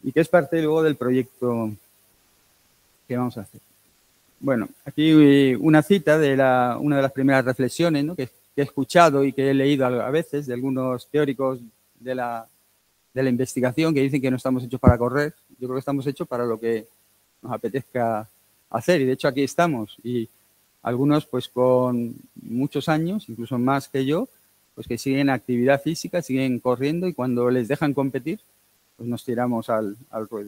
y que es parte luego del proyecto que vamos a hacer. Bueno, aquí una cita de la, una de las primeras reflexiones, ¿no?, que, que he escuchado y que he leído a veces de algunos teóricos de la, de la investigación que dicen que no estamos hechos para correr. Yo creo que estamos hechos para lo que nos apetezca hacer, y de hecho aquí estamos, y algunos pues con muchos años, incluso más que yo, pues que siguen actividad física, siguen corriendo, y cuando les dejan competir, pues nos tiramos al, al ruedo.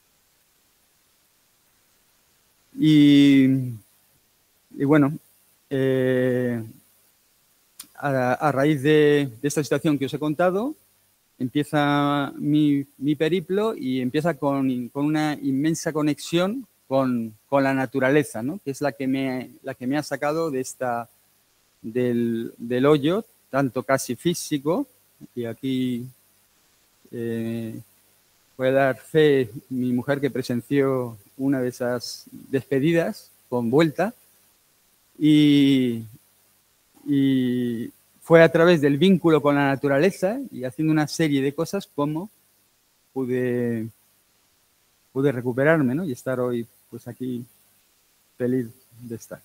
Y, y bueno, eh, a, a raíz de, de esta situación que os he contado, empieza mi, mi periplo, y empieza con, con una inmensa conexión con, con la naturaleza, ¿no?, que es la que me, la que me ha sacado de esta, del, del hoyo, tanto casi físico, y aquí eh, puede dar fe mi mujer, que presenció una de esas despedidas con vuelta, y, y fue a través del vínculo con la naturaleza y haciendo una serie de cosas como pude, pude recuperarme, ¿no?, y estar hoy pues aquí feliz de estar.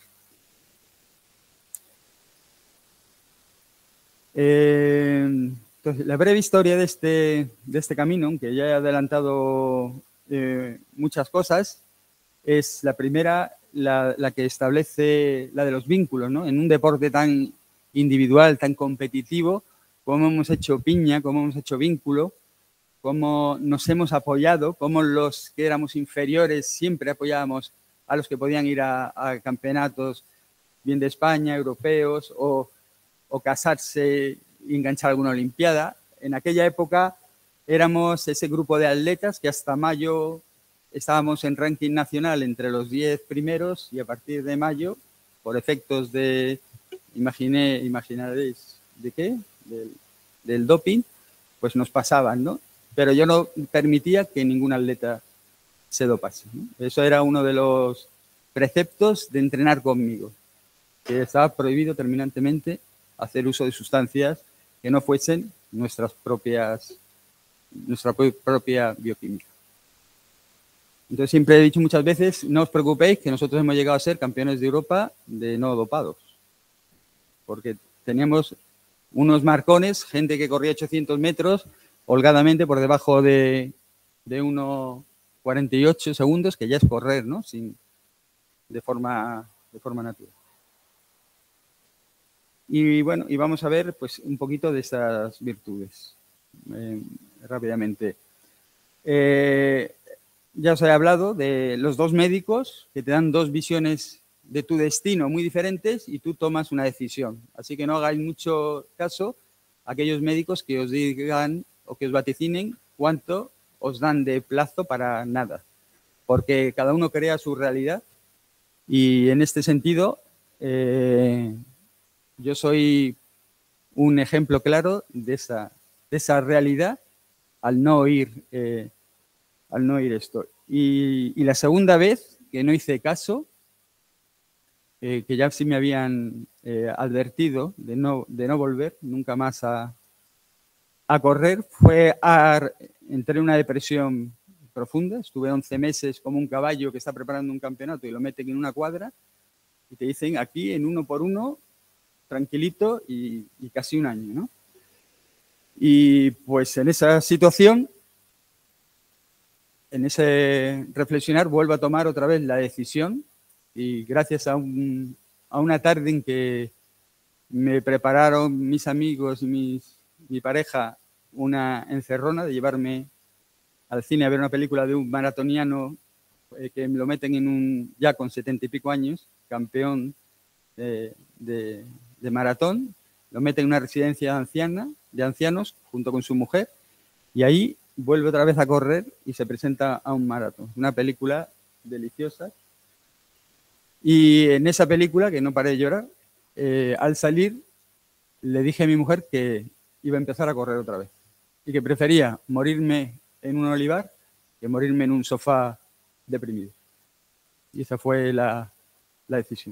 Eh, entonces, la breve historia de este, de este camino, aunque ya he adelantado eh, muchas cosas, es la primera, la, la que establece la de los vínculos, ¿no? En un deporte tan individual, tan competitivo, cómo hemos hecho piña, cómo hemos hecho vínculo, cómo nos hemos apoyado, cómo los que éramos inferiores siempre apoyábamos a los que podían ir a, a campeonatos bien de España, europeos, o, o casarse y enganchar alguna olimpiada. En aquella época éramos ese grupo de atletas que hasta mayo estábamos en ranking nacional entre los diez primeros, y a partir de mayo, por efectos de, imaginé, imaginaréis, ¿de qué? Del, del doping, pues nos pasaban, ¿no? Pero yo no permitía que ningún atleta se dopase, ¿no? Eso era uno de los preceptos de entrenar conmigo, que estaba prohibido terminantemente hacer uso de sustancias que no fuesen nuestras propias, nuestra propia bioquímica. Entonces siempre he dicho muchas veces, no os preocupéis, que nosotros hemos llegado a ser campeones de Europa de no dopados, porque teníamos unos marcones, gente que corría ochocientos metros holgadamente por debajo de, de uno cuarenta y ocho segundos, que ya es correr, ¿no? Sin, de, forma, de forma natural. Y bueno, y vamos a ver pues un poquito de estas virtudes eh, rápidamente. Eh, ya os he hablado de los dos médicos que te dan dos visiones de tu destino muy diferentes y tú tomas una decisión. Así que no hagáis mucho caso a aquellos médicos que os digan o que os vaticinen cuánto os dan de plazo para nada, porque cada uno crea su realidad, y en este sentido eh, yo soy un ejemplo claro de esa, de esa realidad al no oír, eh, al no oír esto. Y, y la segunda vez que no hice caso, eh, que ya sí me habían eh, advertido de no, de no volver nunca más a, a correr, fue a, entré en una depresión profunda. Estuve once meses como un caballo que está preparando un campeonato y lo meten en una cuadra y te dicen aquí en uno por uno, tranquilito, y, y casi un año, ¿no? Y pues en esa situación, en ese reflexionar, vuelvo a tomar otra vez la decisión, y gracias a, un, a una tarde en que me prepararon mis amigos y mis, mi pareja una encerrona de llevarme al cine a ver una película de un maratoniano eh, que me lo meten en un, ya con setenta y pico años, campeón de, de, de maratón, lo meten en una residencia anciana, de ancianos junto con su mujer, y ahí vuelve otra vez a correr y se presenta a un maratón. Una película deliciosa. Y en esa película, que no paré de llorar, eh, al salir le dije a mi mujer que iba a empezar a correr otra vez y que prefería morirme en un olivar que morirme en un sofá deprimido. Y esa fue la, la decisión.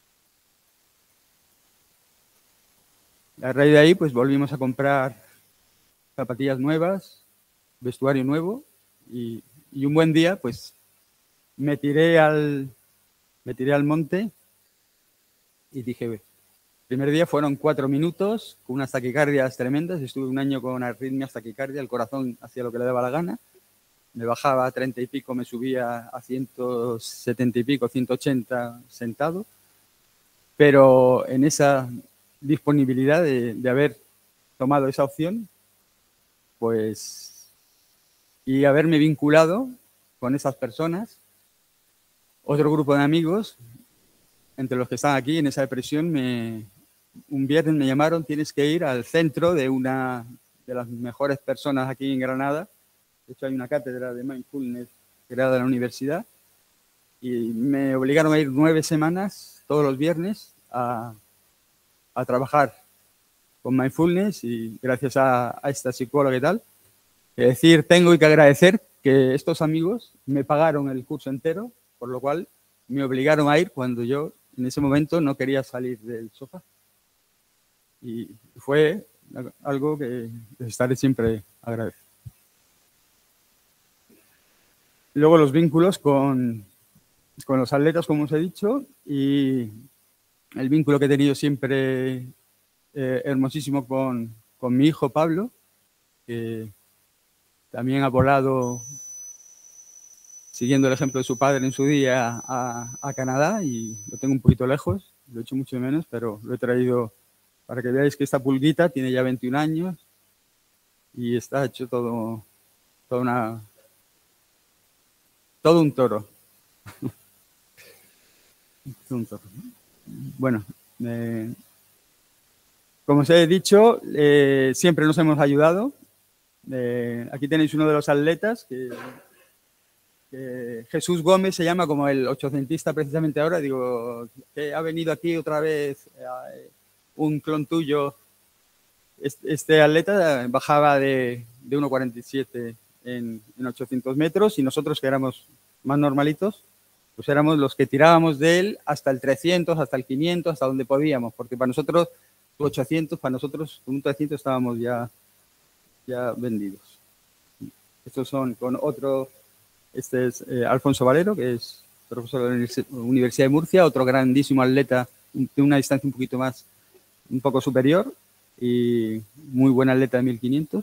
A raíz de ahí, pues volvimos a comprar zapatillas nuevas, vestuario nuevo, Y, y un buen día, pues, me tiré al, me tiré al monte y dije, el primer día fueron cuatro minutos con unas taquicardias tremendas. Estuve un año con arritmias, taquicardia, el corazón hacía lo que le daba la gana. Me bajaba a treinta y pico, me subía a ciento setenta y pico, ciento ochenta sentado. Pero en esa disponibilidad de, de haber tomado esa opción, pues, y haberme vinculado con esas personas, otro grupo de amigos, entre los que están aquí en esa depresión, me, un viernes me llamaron, tienes que ir al centro de una de las mejores personas aquí en Granada. De hecho, hay una cátedra de mindfulness creada en la universidad y me obligaron a ir nueve semanas, todos los viernes, a, a trabajar con mindfulness y gracias a, a esta psicóloga y tal. Es decir, tengo que agradecer que estos amigos me pagaron el curso entero, por lo cual me obligaron a ir cuando yo en ese momento no quería salir del sofá. Y fue algo que estaré siempre agradecido. Luego los vínculos con, con los atletas, como os he dicho, y el vínculo que he tenido siempre eh, hermosísimo con, con mi hijo Pablo, que también ha volado siguiendo el ejemplo de su padre en su día a, a Canadá y lo tengo un poquito lejos, lo he hecho mucho menos, pero lo he traído para que veáis que esta pulguita tiene ya veintiún años y está hecho todo, todo, una, todo un toro. todo un toro. Bueno, eh, como os he dicho, eh, siempre nos hemos ayudado. Eh, aquí tenéis uno de los atletas que... Eh, Jesús Gómez se llama como el ochocentista precisamente ahora, digo, que ha venido aquí otra vez eh, un clon tuyo. Este, este atleta bajaba de, de uno cuarenta y siete en, en ochocientos metros y nosotros que éramos más normalitos, pues éramos los que tirábamos de él hasta el trescientos, hasta el quinientos, hasta donde podíamos, porque para nosotros ochocientos, para nosotros con un trescientos estábamos ya, ya vendidos. Estos son con otro... Este es eh, Alfonso Valero, que es profesor de la Universidad de Murcia, otro grandísimo atleta de una distancia un poquito más, un poco superior y muy buen atleta de mil quinientos.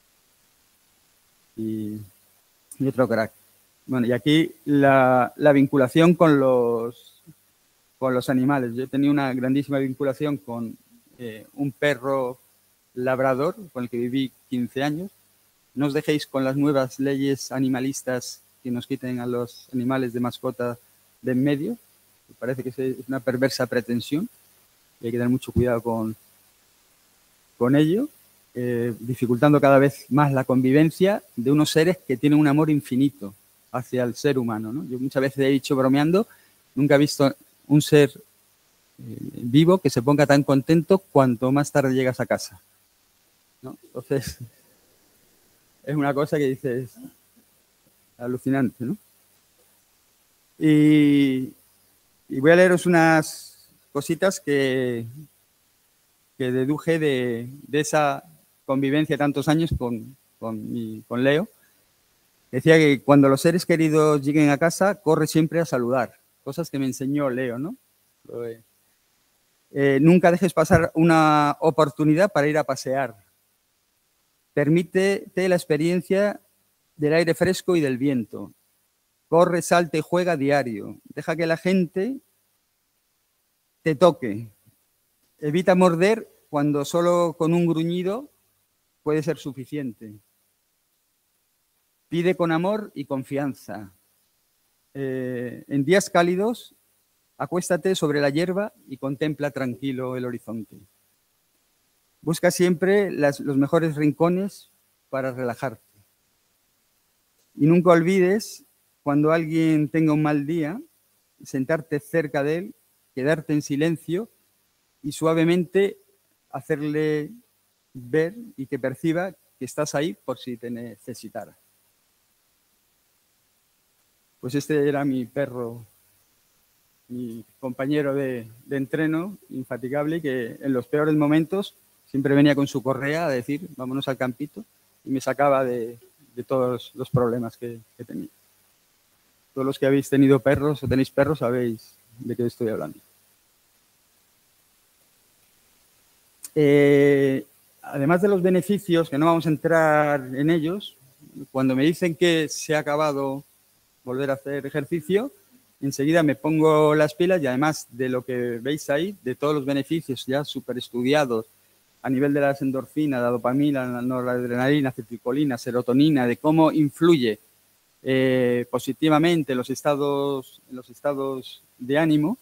Y, y otro crack. Bueno, y aquí la, la vinculación con los, con los animales. Yo he tenido una grandísima vinculación con eh, un perro labrador con el que viví quince años. No os dejéis con las nuevas leyes animalistas que nos quiten a los animales de mascota de en medio. Me parece que es una perversa pretensión y hay que tener mucho cuidado con, con ello, eh, dificultando cada vez más la convivencia de unos seres que tienen un amor infinito hacia el ser humano, ¿no? Yo muchas veces he dicho bromeando, nunca he visto un ser eh, vivo que se ponga tan contento cuanto más tarde llegas a casa, ¿no? Entonces, es una cosa que dices... alucinante, ¿no? Y, y voy a leeros unas cositas que, que deduje de, de esa convivencia de tantos años con, con, mi, con Leo. Decía que cuando los seres queridos lleguen a casa, corre siempre a saludar. Cosas que me enseñó Leo, ¿no? Eh, nunca dejes pasar una oportunidad para ir a pasear. Permítete la experiencia del aire fresco y del viento. Corre, salta y juega diario. Deja que la gente te toque. Evita morder cuando solo con un gruñido puede ser suficiente. Pide con amor y confianza. Eh, en días cálidos, acuéstate sobre la hierba y contempla tranquilo el horizonte. Busca siempre las, los mejores rincones para relajarte. Y nunca olvides, cuando alguien tenga un mal día, sentarte cerca de él, quedarte en silencio y suavemente hacerle ver y que perciba que estás ahí por si te necesitara. Pues este era mi perro, mi compañero de, de entreno, infatigable, que en los peores momentos siempre venía con su correa a decir, vámonos al campito, y me sacaba de... de todos los problemas que, que tenía. Todos los que habéis tenido perros o tenéis perros sabéis de qué estoy hablando. Eh, además de los beneficios, que no vamos a entrar en ellos, cuando me dicen que se ha acabado volver a hacer ejercicio, enseguida me pongo las pilas y además de lo que veis ahí, de todos los beneficios ya súper estudiados a nivel de las endorfinas, la dopamina, la noradrenalina, acetilcolina, serotonina, de cómo influye eh, positivamente en los estados, en los estados de ánimo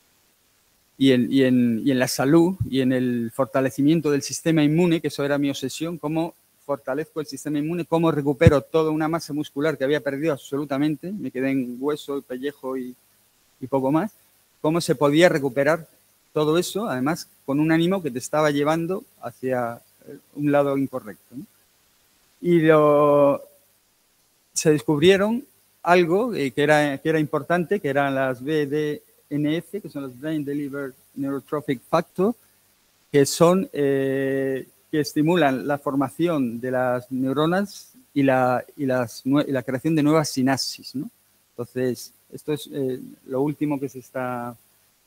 y en, y, en, y en la salud y en el fortalecimiento del sistema inmune, que eso era mi obsesión, cómo fortalezco el sistema inmune, cómo recupero toda una masa muscular que había perdido absolutamente, me quedé en hueso, pellejo y, y poco más, cómo se podía recuperar todo eso, además con un ánimo que te estaba llevando hacia un lado incorrecto, ¿no? Y lo, se descubrieron algo eh, que, era, que era importante, que eran las B D N F, que son los Brain Delivered Neurotrophic Factor, que son... Eh, que estimulan la formación de las neuronas y la, y las, y la creación de nuevas sinapsis, ¿no? Entonces, esto es eh, lo último que se está,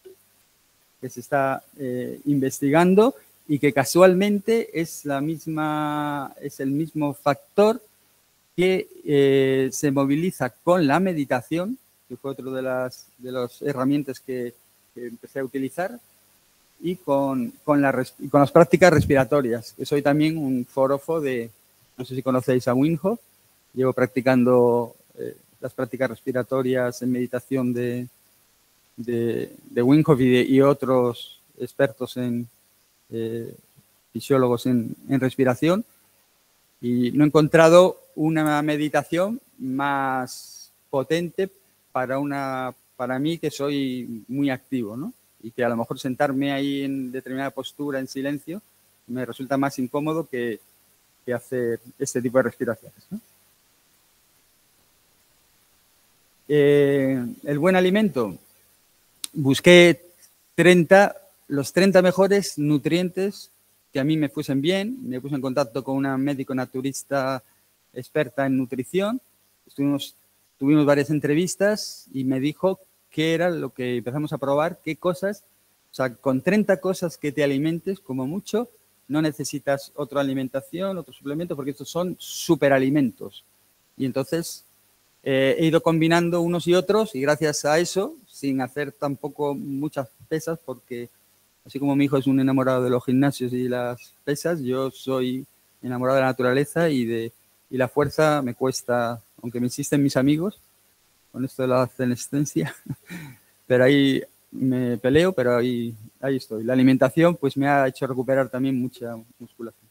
que se está eh, investigando y que casualmente es, la misma, es el mismo factor que eh, se moviliza con la meditación, que fue otra de las, de las herramientas que, que empecé a utilizar, y con, con, la, con las prácticas respiratorias, que soy también un forofo de, no sé si conocéis a Wim Hof, llevo practicando eh, las prácticas respiratorias en meditación de, de, de Wim Hof y, de, y otros expertos en eh, fisiólogos en, en respiración, y no he encontrado una meditación más potente para, una, para mí, que soy muy activo, ¿no? Y que a lo mejor sentarme ahí en determinada postura, en silencio, me resulta más incómodo que, que hacer este tipo de respiraciones, ¿no? Eh, el buen alimento. Busqué treinta, los treinta mejores nutrientes que a mí me fuesen bien. Me puse en contacto con una médico naturista experta en nutrición. Estuvimos, tuvimos varias entrevistas y me dijo qué era lo que empezamos a probar, qué cosas, o sea, con treinta cosas que te alimentes, como mucho, no necesitas otra alimentación, otro suplemento, porque estos son superalimentos. Y entonces eh, he ido combinando unos y otros y gracias a eso, sin hacer tampoco muchas pesas, porque así como mi hijo es un enamorado de los gimnasios y las pesas, yo soy enamorado de la naturaleza y, de, y la fuerza me cuesta, aunque me insisten mis amigos, con esto de la senescencia, pero ahí me peleo, pero ahí, ahí estoy. La alimentación pues me ha hecho recuperar también mucha musculación.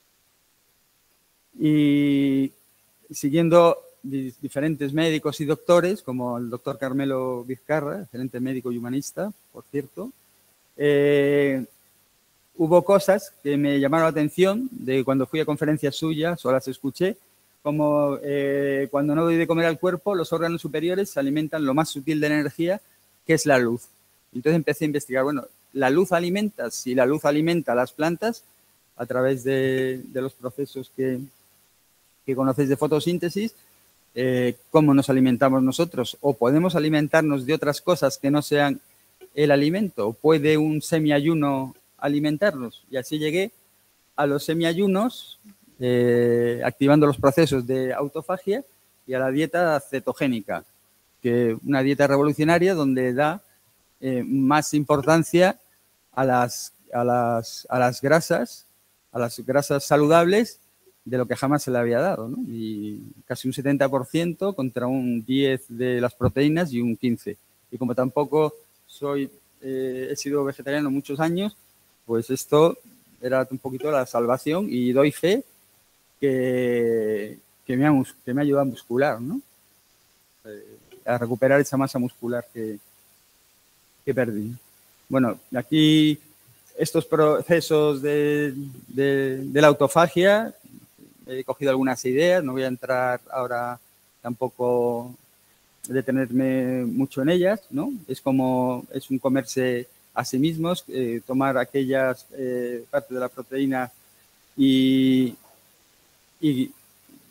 Y siguiendo diferentes médicos y doctores, como el doctor Carmelo Vizcarra, excelente médico y humanista, por cierto, eh, hubo cosas que me llamaron la atención de cuando fui a conferencias suyas o las escuché, como eh, cuando no doy de comer al cuerpo, los órganos superiores se alimentan lo más sutil de energía, que es la luz. Entonces empecé a investigar, bueno, la luz alimenta, si la luz alimenta a las plantas a través de, de los procesos que, que conocéis de fotosíntesis, eh, ¿cómo nos alimentamos nosotros? ¿O podemos alimentarnos de otras cosas que no sean el alimento? ¿O puede un semiayuno alimentarnos? Y así llegué a los semiayunos, Eh, activando los procesos de autofagia, y a la dieta cetogénica, que una dieta revolucionaria donde da eh, más importancia a las, a, las, a las grasas, a las grasas saludables de lo que jamás se le había dado, ¿no? Y casi un setenta por ciento contra un diez por ciento de las proteínas y un quince por ciento. Y como tampoco soy, eh, he sido vegetariano muchos años, pues esto era un poquito la salvación, y doy fe Que, que, me ha, que me ha ayudado a muscular, ¿no? Eh, a recuperar esa masa muscular que, que perdí. Bueno, aquí estos procesos de, de, de la autofagia, he cogido algunas ideas, no voy a entrar ahora tampoco detenerme mucho en ellas, ¿no? Es como, es un comerse a sí mismos, eh, tomar aquellas eh, partes de la proteína y Y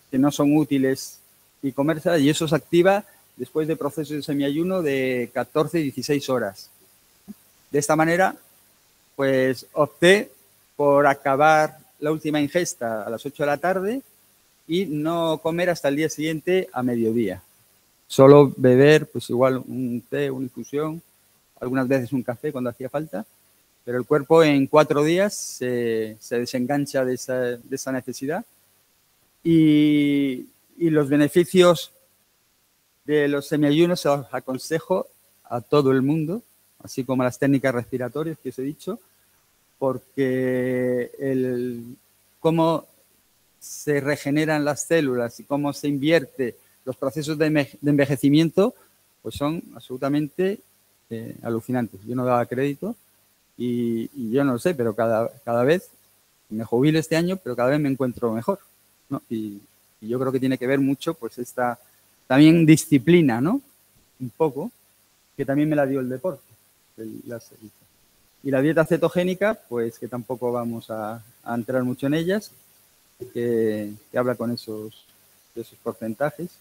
que no son útiles y comérselas, y eso se activa después de procesos de semiayuno de catorce y dieciséis horas. De esta manera, pues opté por acabar la última ingesta a las ocho de la tarde y no comer hasta el día siguiente a mediodía. Solo beber, pues igual un té, una infusión, algunas veces un café cuando hacía falta, pero el cuerpo en cuatro días se, se desengancha de esa, de esa necesidad. Y, y los beneficios de los semiayunos se los aconsejo a todo el mundo, así como las técnicas respiratorias que os he dicho, porque el, cómo se regeneran las células y cómo se invierte los procesos de, de envejecimiento, pues son absolutamente eh, alucinantes. Yo no daba crédito y, y yo no lo sé, pero cada, cada vez me jubilo este año, pero cada vez me encuentro mejor, ¿no? Y, y yo creo que tiene que ver mucho, pues, esta también disciplina, ¿no? Un poco, que también me la dio el deporte. El, la, y la dieta cetogénica, pues, que tampoco vamos a, a entrar mucho en ellas, que, que habla con esos, esos porcentajes.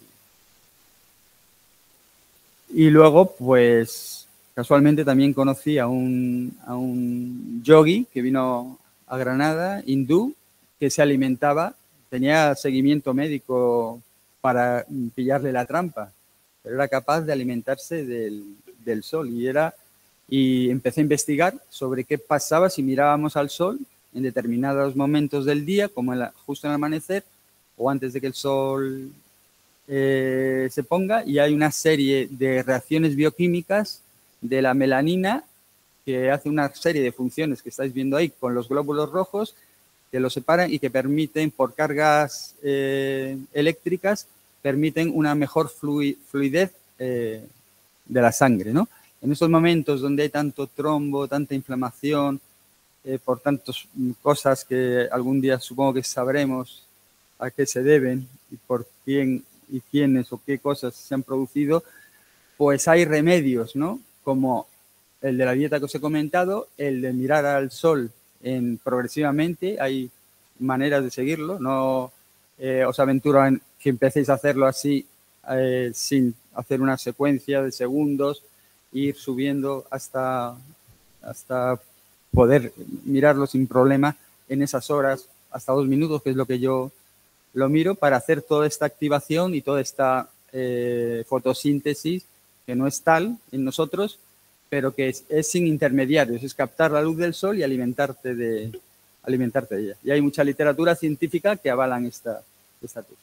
Y luego, pues, casualmente también conocí a un, a un yogi que vino a Granada, hindú, que se alimentaba, tenía seguimiento médico para pillarle la trampa, pero era capaz de alimentarse del, del sol y, era, y empecé a investigar sobre qué pasaba si mirábamos al sol en determinados momentos del día, como el, justo en el amanecer o antes de que el sol eh, se ponga, y hay una serie de reacciones bioquímicas de la melanina que hace una serie de funciones que estáis viendo ahí con los glóbulos rojos que los separan y que permiten, por cargas eh, eléctricas, permiten una mejor fluidez eh, de la sangre, ¿no? En estos momentos donde hay tanto trombo, tanta inflamación, eh, por tantas cosas que algún día supongo que sabremos a qué se deben y por quién y quiénes o qué cosas se han producido, pues hay remedios, ¿no? Como el de la dieta que os he comentado, el de mirar al sol en, progresivamente, hay maneras de seguirlo, no eh, os aventuro en que empecéis a hacerlo así eh, sin hacer una secuencia de segundos, ir subiendo hasta, hasta poder mirarlo sin problema en esas horas, hasta dos minutos, que es lo que yo lo miro, para hacer toda esta activación y toda esta eh, fotosíntesis, que no es tal en nosotros, pero que es, es sin intermediarios, es captar la luz del sol y alimentarte de, alimentarte de ella. Y hay mucha literatura científica que avalan esta, esta tesis.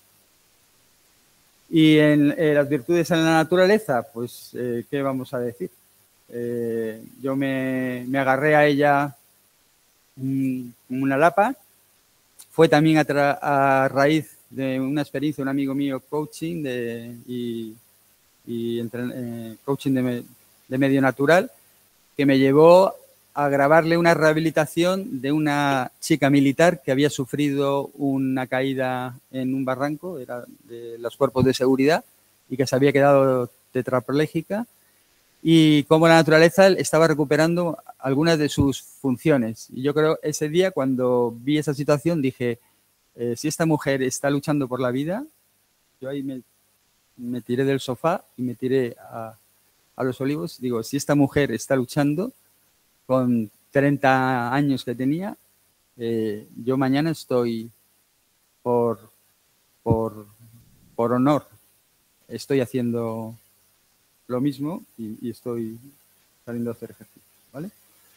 Y en eh, las virtudes en la naturaleza, pues, eh, ¿qué vamos a decir? Eh, yo me, me agarré a ella como una lapa. Fue también a, a raíz de una experiencia, un amigo mío, coaching de, y, y entre, eh, coaching de, de medio natural, que me llevó a grabarle una rehabilitación de una chica militar que había sufrido una caída en un barranco, era de los cuerpos de seguridad, y que se había quedado tetrapléjica, y cómo la naturaleza estaba recuperando algunas de sus funciones. Y yo creo ese día, cuando vi esa situación, dije, eh, si esta mujer está luchando por la vida, yo ahí me, me tiré del sofá y me tiré a, a los olivos, digo, si esta mujer está luchando con treinta años que tenía, eh, yo mañana estoy por, por, por honor, estoy haciendo lo mismo y, y estoy saliendo a hacer ejercicio, ¿vale?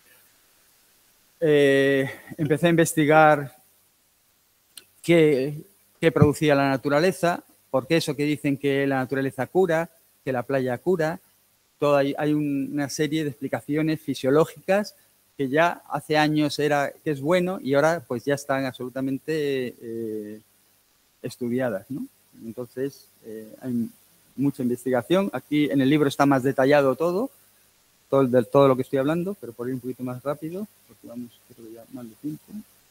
Eh, empecé a investigar qué, qué producía la naturaleza, porque eso que dicen que la naturaleza cura, que la playa cura, todo hay, hay una serie de explicaciones fisiológicas que ya hace años era que es bueno y ahora pues ya están absolutamente eh, estudiadas, ¿no? Entonces eh, hay mucha investigación. Aquí en el libro está más detallado todo, todo, de todo lo que estoy hablando, pero por ir un poquito más rápido, porque vamos, creo que ya más de tiempo.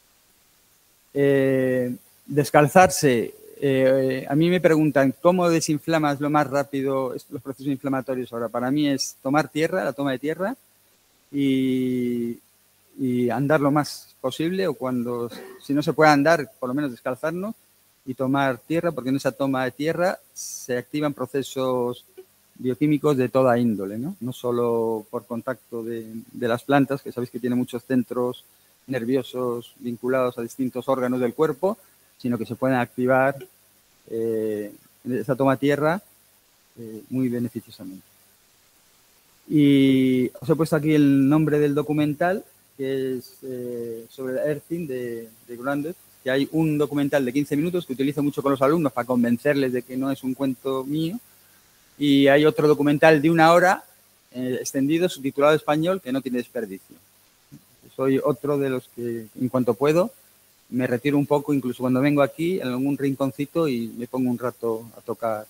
Eh, descalzarse. Eh, a mí me preguntan cómo desinflamas lo más rápido los procesos inflamatorios ahora. Para mí es tomar tierra, la toma de tierra, y, y andar lo más posible, o cuando, si no se puede andar, por lo menos descalzarnos. y tomar tierra, porque en esa toma de tierra se activan procesos bioquímicos de toda índole, ¿no? No solo por contacto de, de las plantas, que sabéis que tiene muchos centros nerviosos vinculados a distintos órganos del cuerpo, sino que se pueden activar eh, en esa toma de tierra eh, muy beneficiosamente. Y os he puesto aquí el nombre del documental, que es eh, sobre el earthing de, de Grounded, que hay un documental de quince minutos que utilizo mucho con los alumnos para convencerles de que no es un cuento mío, y hay otro documental de una hora eh, extendido, subtitulado en español, que no tiene desperdicio. Soy otro de los que, en cuanto puedo, me retiro un poco, incluso cuando vengo aquí, en algún rinconcito, y me pongo un rato a tocar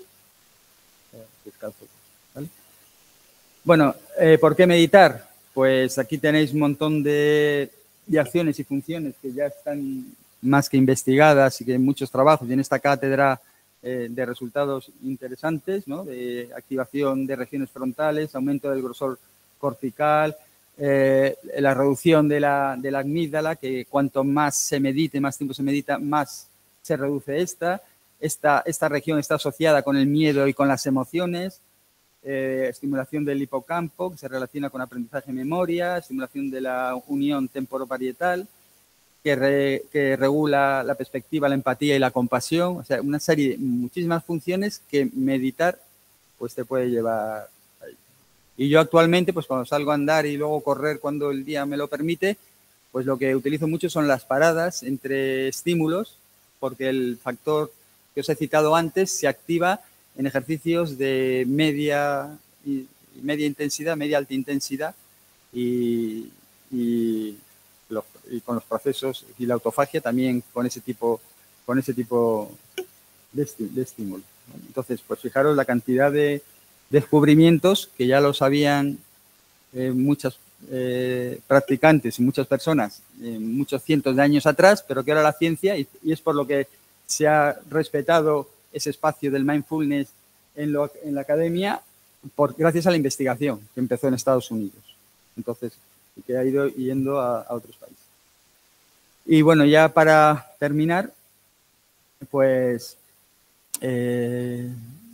eh, descalzo, ¿vale? Bueno, eh, ¿por qué meditar? Pues aquí tenéis un montón de, de acciones y funciones que ya están más que investigadas y que hay muchos trabajos, y en esta cátedra eh, de resultados interesantes, ¿no? De activación de regiones frontales, aumento del grosor cortical, eh, la reducción de la, de la amígdala, que cuanto más se medite, más tiempo se medita, más se reduce esta. Esta, esta región está asociada con el miedo y con las emociones. Eh, estimulación del hipocampo, que se relaciona con aprendizaje y memoria, estimulación de la unión temporoparietal, que, re, que regula la perspectiva, la empatía y la compasión. O sea, una serie de muchísimas funciones que meditar pues te puede llevar ahí. Y yo actualmente, pues cuando salgo a andar y luego correr cuando el día me lo permite, pues lo que utilizo mucho son las paradas entre estímulos, porque el factor que os he citado antes se activa en ejercicios de media, y media intensidad, media alta intensidad, y, y, los, y con los procesos y la autofagia también con ese tipo, con ese tipo de, de estímulo. Entonces, pues fijaros la cantidad de descubrimientos que ya lo sabían eh, muchas eh, practicantes y muchas personas eh, muchos cientos de años atrás, pero que ahora la ciencia, y, y es por lo que se ha respetado ese espacio del mindfulness en, lo, en la academia, por, gracias a la investigación que empezó en Estados Unidos. Entonces, que ha ido yendo a, a otros países. Y bueno, ya para terminar, pues eh,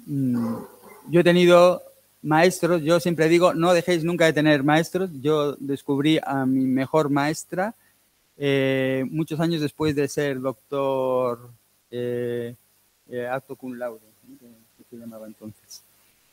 yo he tenido maestros, yo siempre digo, no dejéis nunca de tener maestros. Yo descubrí a mi mejor maestra eh, muchos años después de ser doctor eh, eh, acto cum laude, ¿no? que, que se llamaba entonces.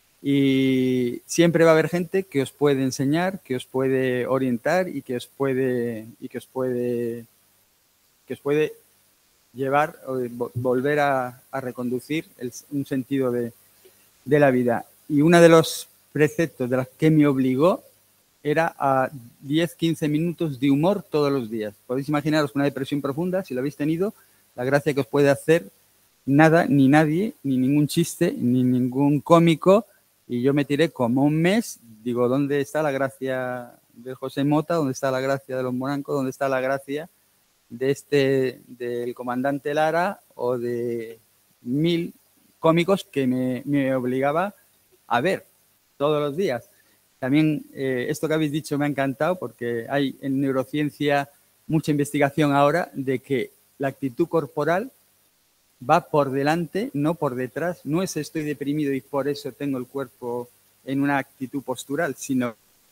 Y siempre va a haber gente que os puede enseñar, que os puede orientar y que os puede y que os puede que os puede llevar o volver a, a reconducir el, un sentido de, de la vida. Y uno de los preceptos de los que me obligó era a diez, quince minutos de humor todos los días. Podéis imaginaros una depresión profunda, si lo habéis tenido, la gracia que os puede hacer nada, ni nadie, ni ningún chiste, ni ningún cómico. Y yo me tiré como un mes, digo, ¿dónde está la gracia de José Mota? ¿Dónde está la gracia de los Morancos? ¿Dónde está la gracia de este, del comandante Lara o de mil cómicos que me, me obligaba a ver todos los días? También eh, esto que habéis dicho me ha encantado porque hay en neurociencia mucha investigación ahora de que la actitud corporal va por delante, no por detrás. No es estoy deprimido y por eso tengo el cuerpo en una actitud postural, sino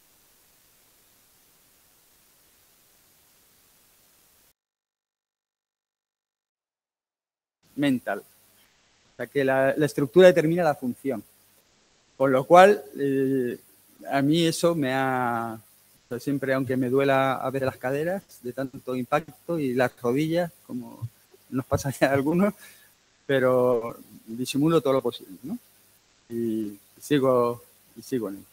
mental. O sea, que la, la estructura determina la función. Con lo cual, eh, a mí eso me ha... O sea, siempre, aunque me duela a veces las caderas de tanto impacto y las rodillas, como nos pasa ya a algunos, pero disimulo todo lo posible, ¿no? Y sigo, y sigo en él.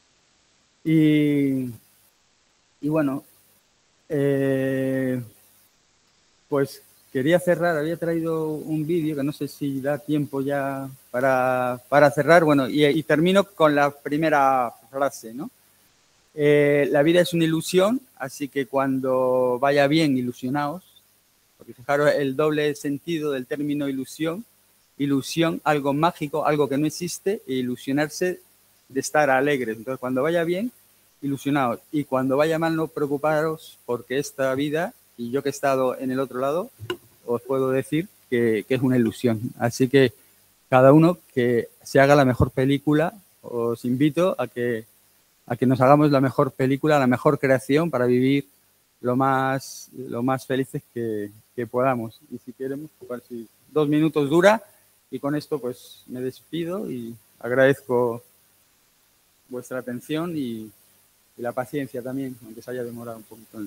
Y, y bueno, eh, pues quería cerrar, había traído un vídeo que no sé si da tiempo ya para, para cerrar. Bueno, y, y termino con la primera frase, ¿no? Eh, la vida es una ilusión, así que cuando vaya bien, ilusionaos. Porque fijaros el doble sentido del término ilusión. Ilusión, algo mágico, algo que no existe, e ilusionarse de estar alegres. Entonces, cuando vaya bien, ilusionaos. Y cuando vaya mal, no preocuparos, porque esta vida, y yo que he estado en el otro lado, os puedo decir que, que es una ilusión. Así que cada uno que se haga la mejor película, os invito a que, a que nos hagamos la mejor película, la mejor creación para vivir lo más, lo más felices que, que podamos. Y si queremos, pues, si dos minutos dura, y con esto pues me despido y agradezco vuestra atención y, y la paciencia también, aunque se haya demorado un poquito.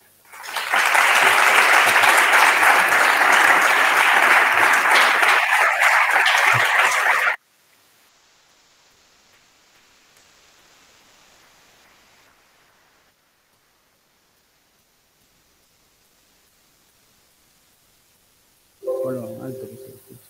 Bueno, alto que se escucha.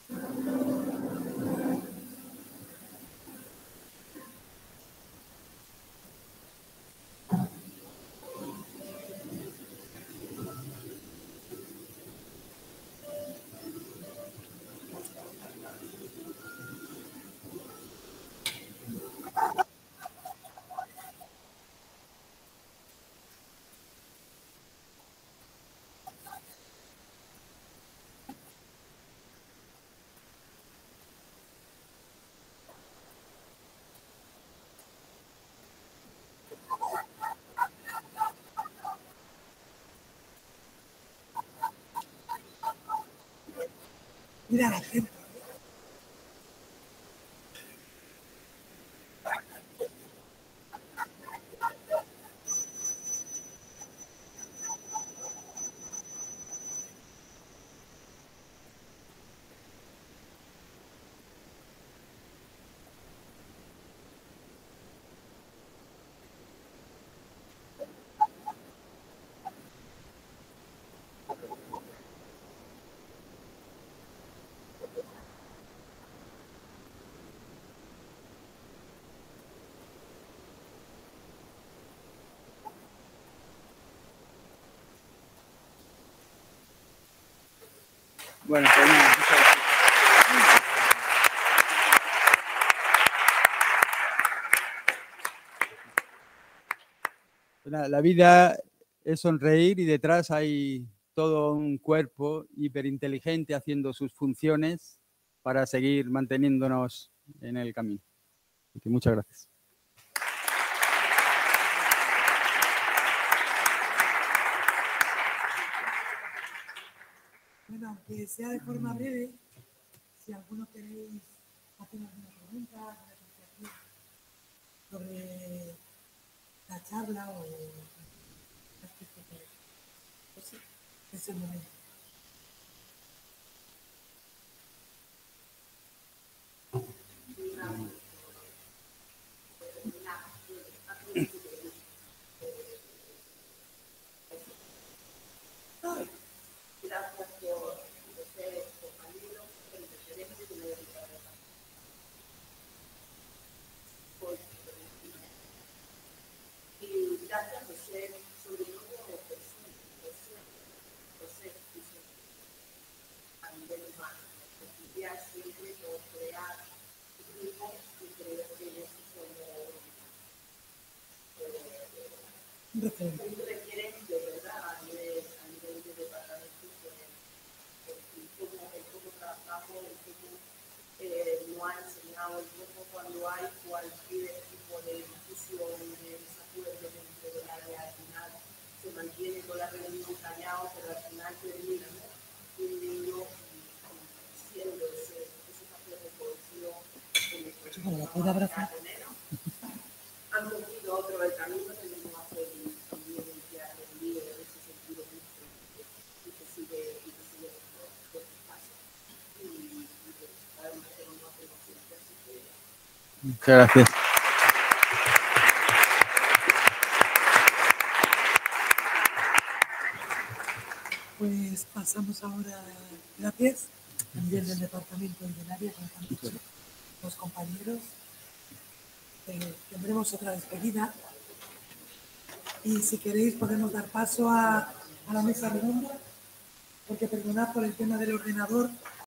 Mira la gente. Bueno, pues nada, muchas gracias. La, la vida es sonreír y detrás hay todo un cuerpo hiperinteligente haciendo sus funciones para seguir manteniéndonos en el camino. Así que muchas gracias. Bueno, aunque sea de forma breve, si alguno queréis hacer alguna pregunta, alguna apreciación sobre la charla o aspecto que pues sí, es el momento. Bueno, la puedo abrazar. Han cogido otro del camino que no va a ser también el que ha aprendido en ese sentido y que sigue y que sigue por su paso. Y además tenemos una promoción así que... Muchas gracias. Pues pasamos ahora, gracias, también del departamento y del área, como han dicho los compañeros. Eh, tendremos otra despedida y si queréis podemos dar paso a, a la mesa redonda, porque perdonad por el tema del ordenador,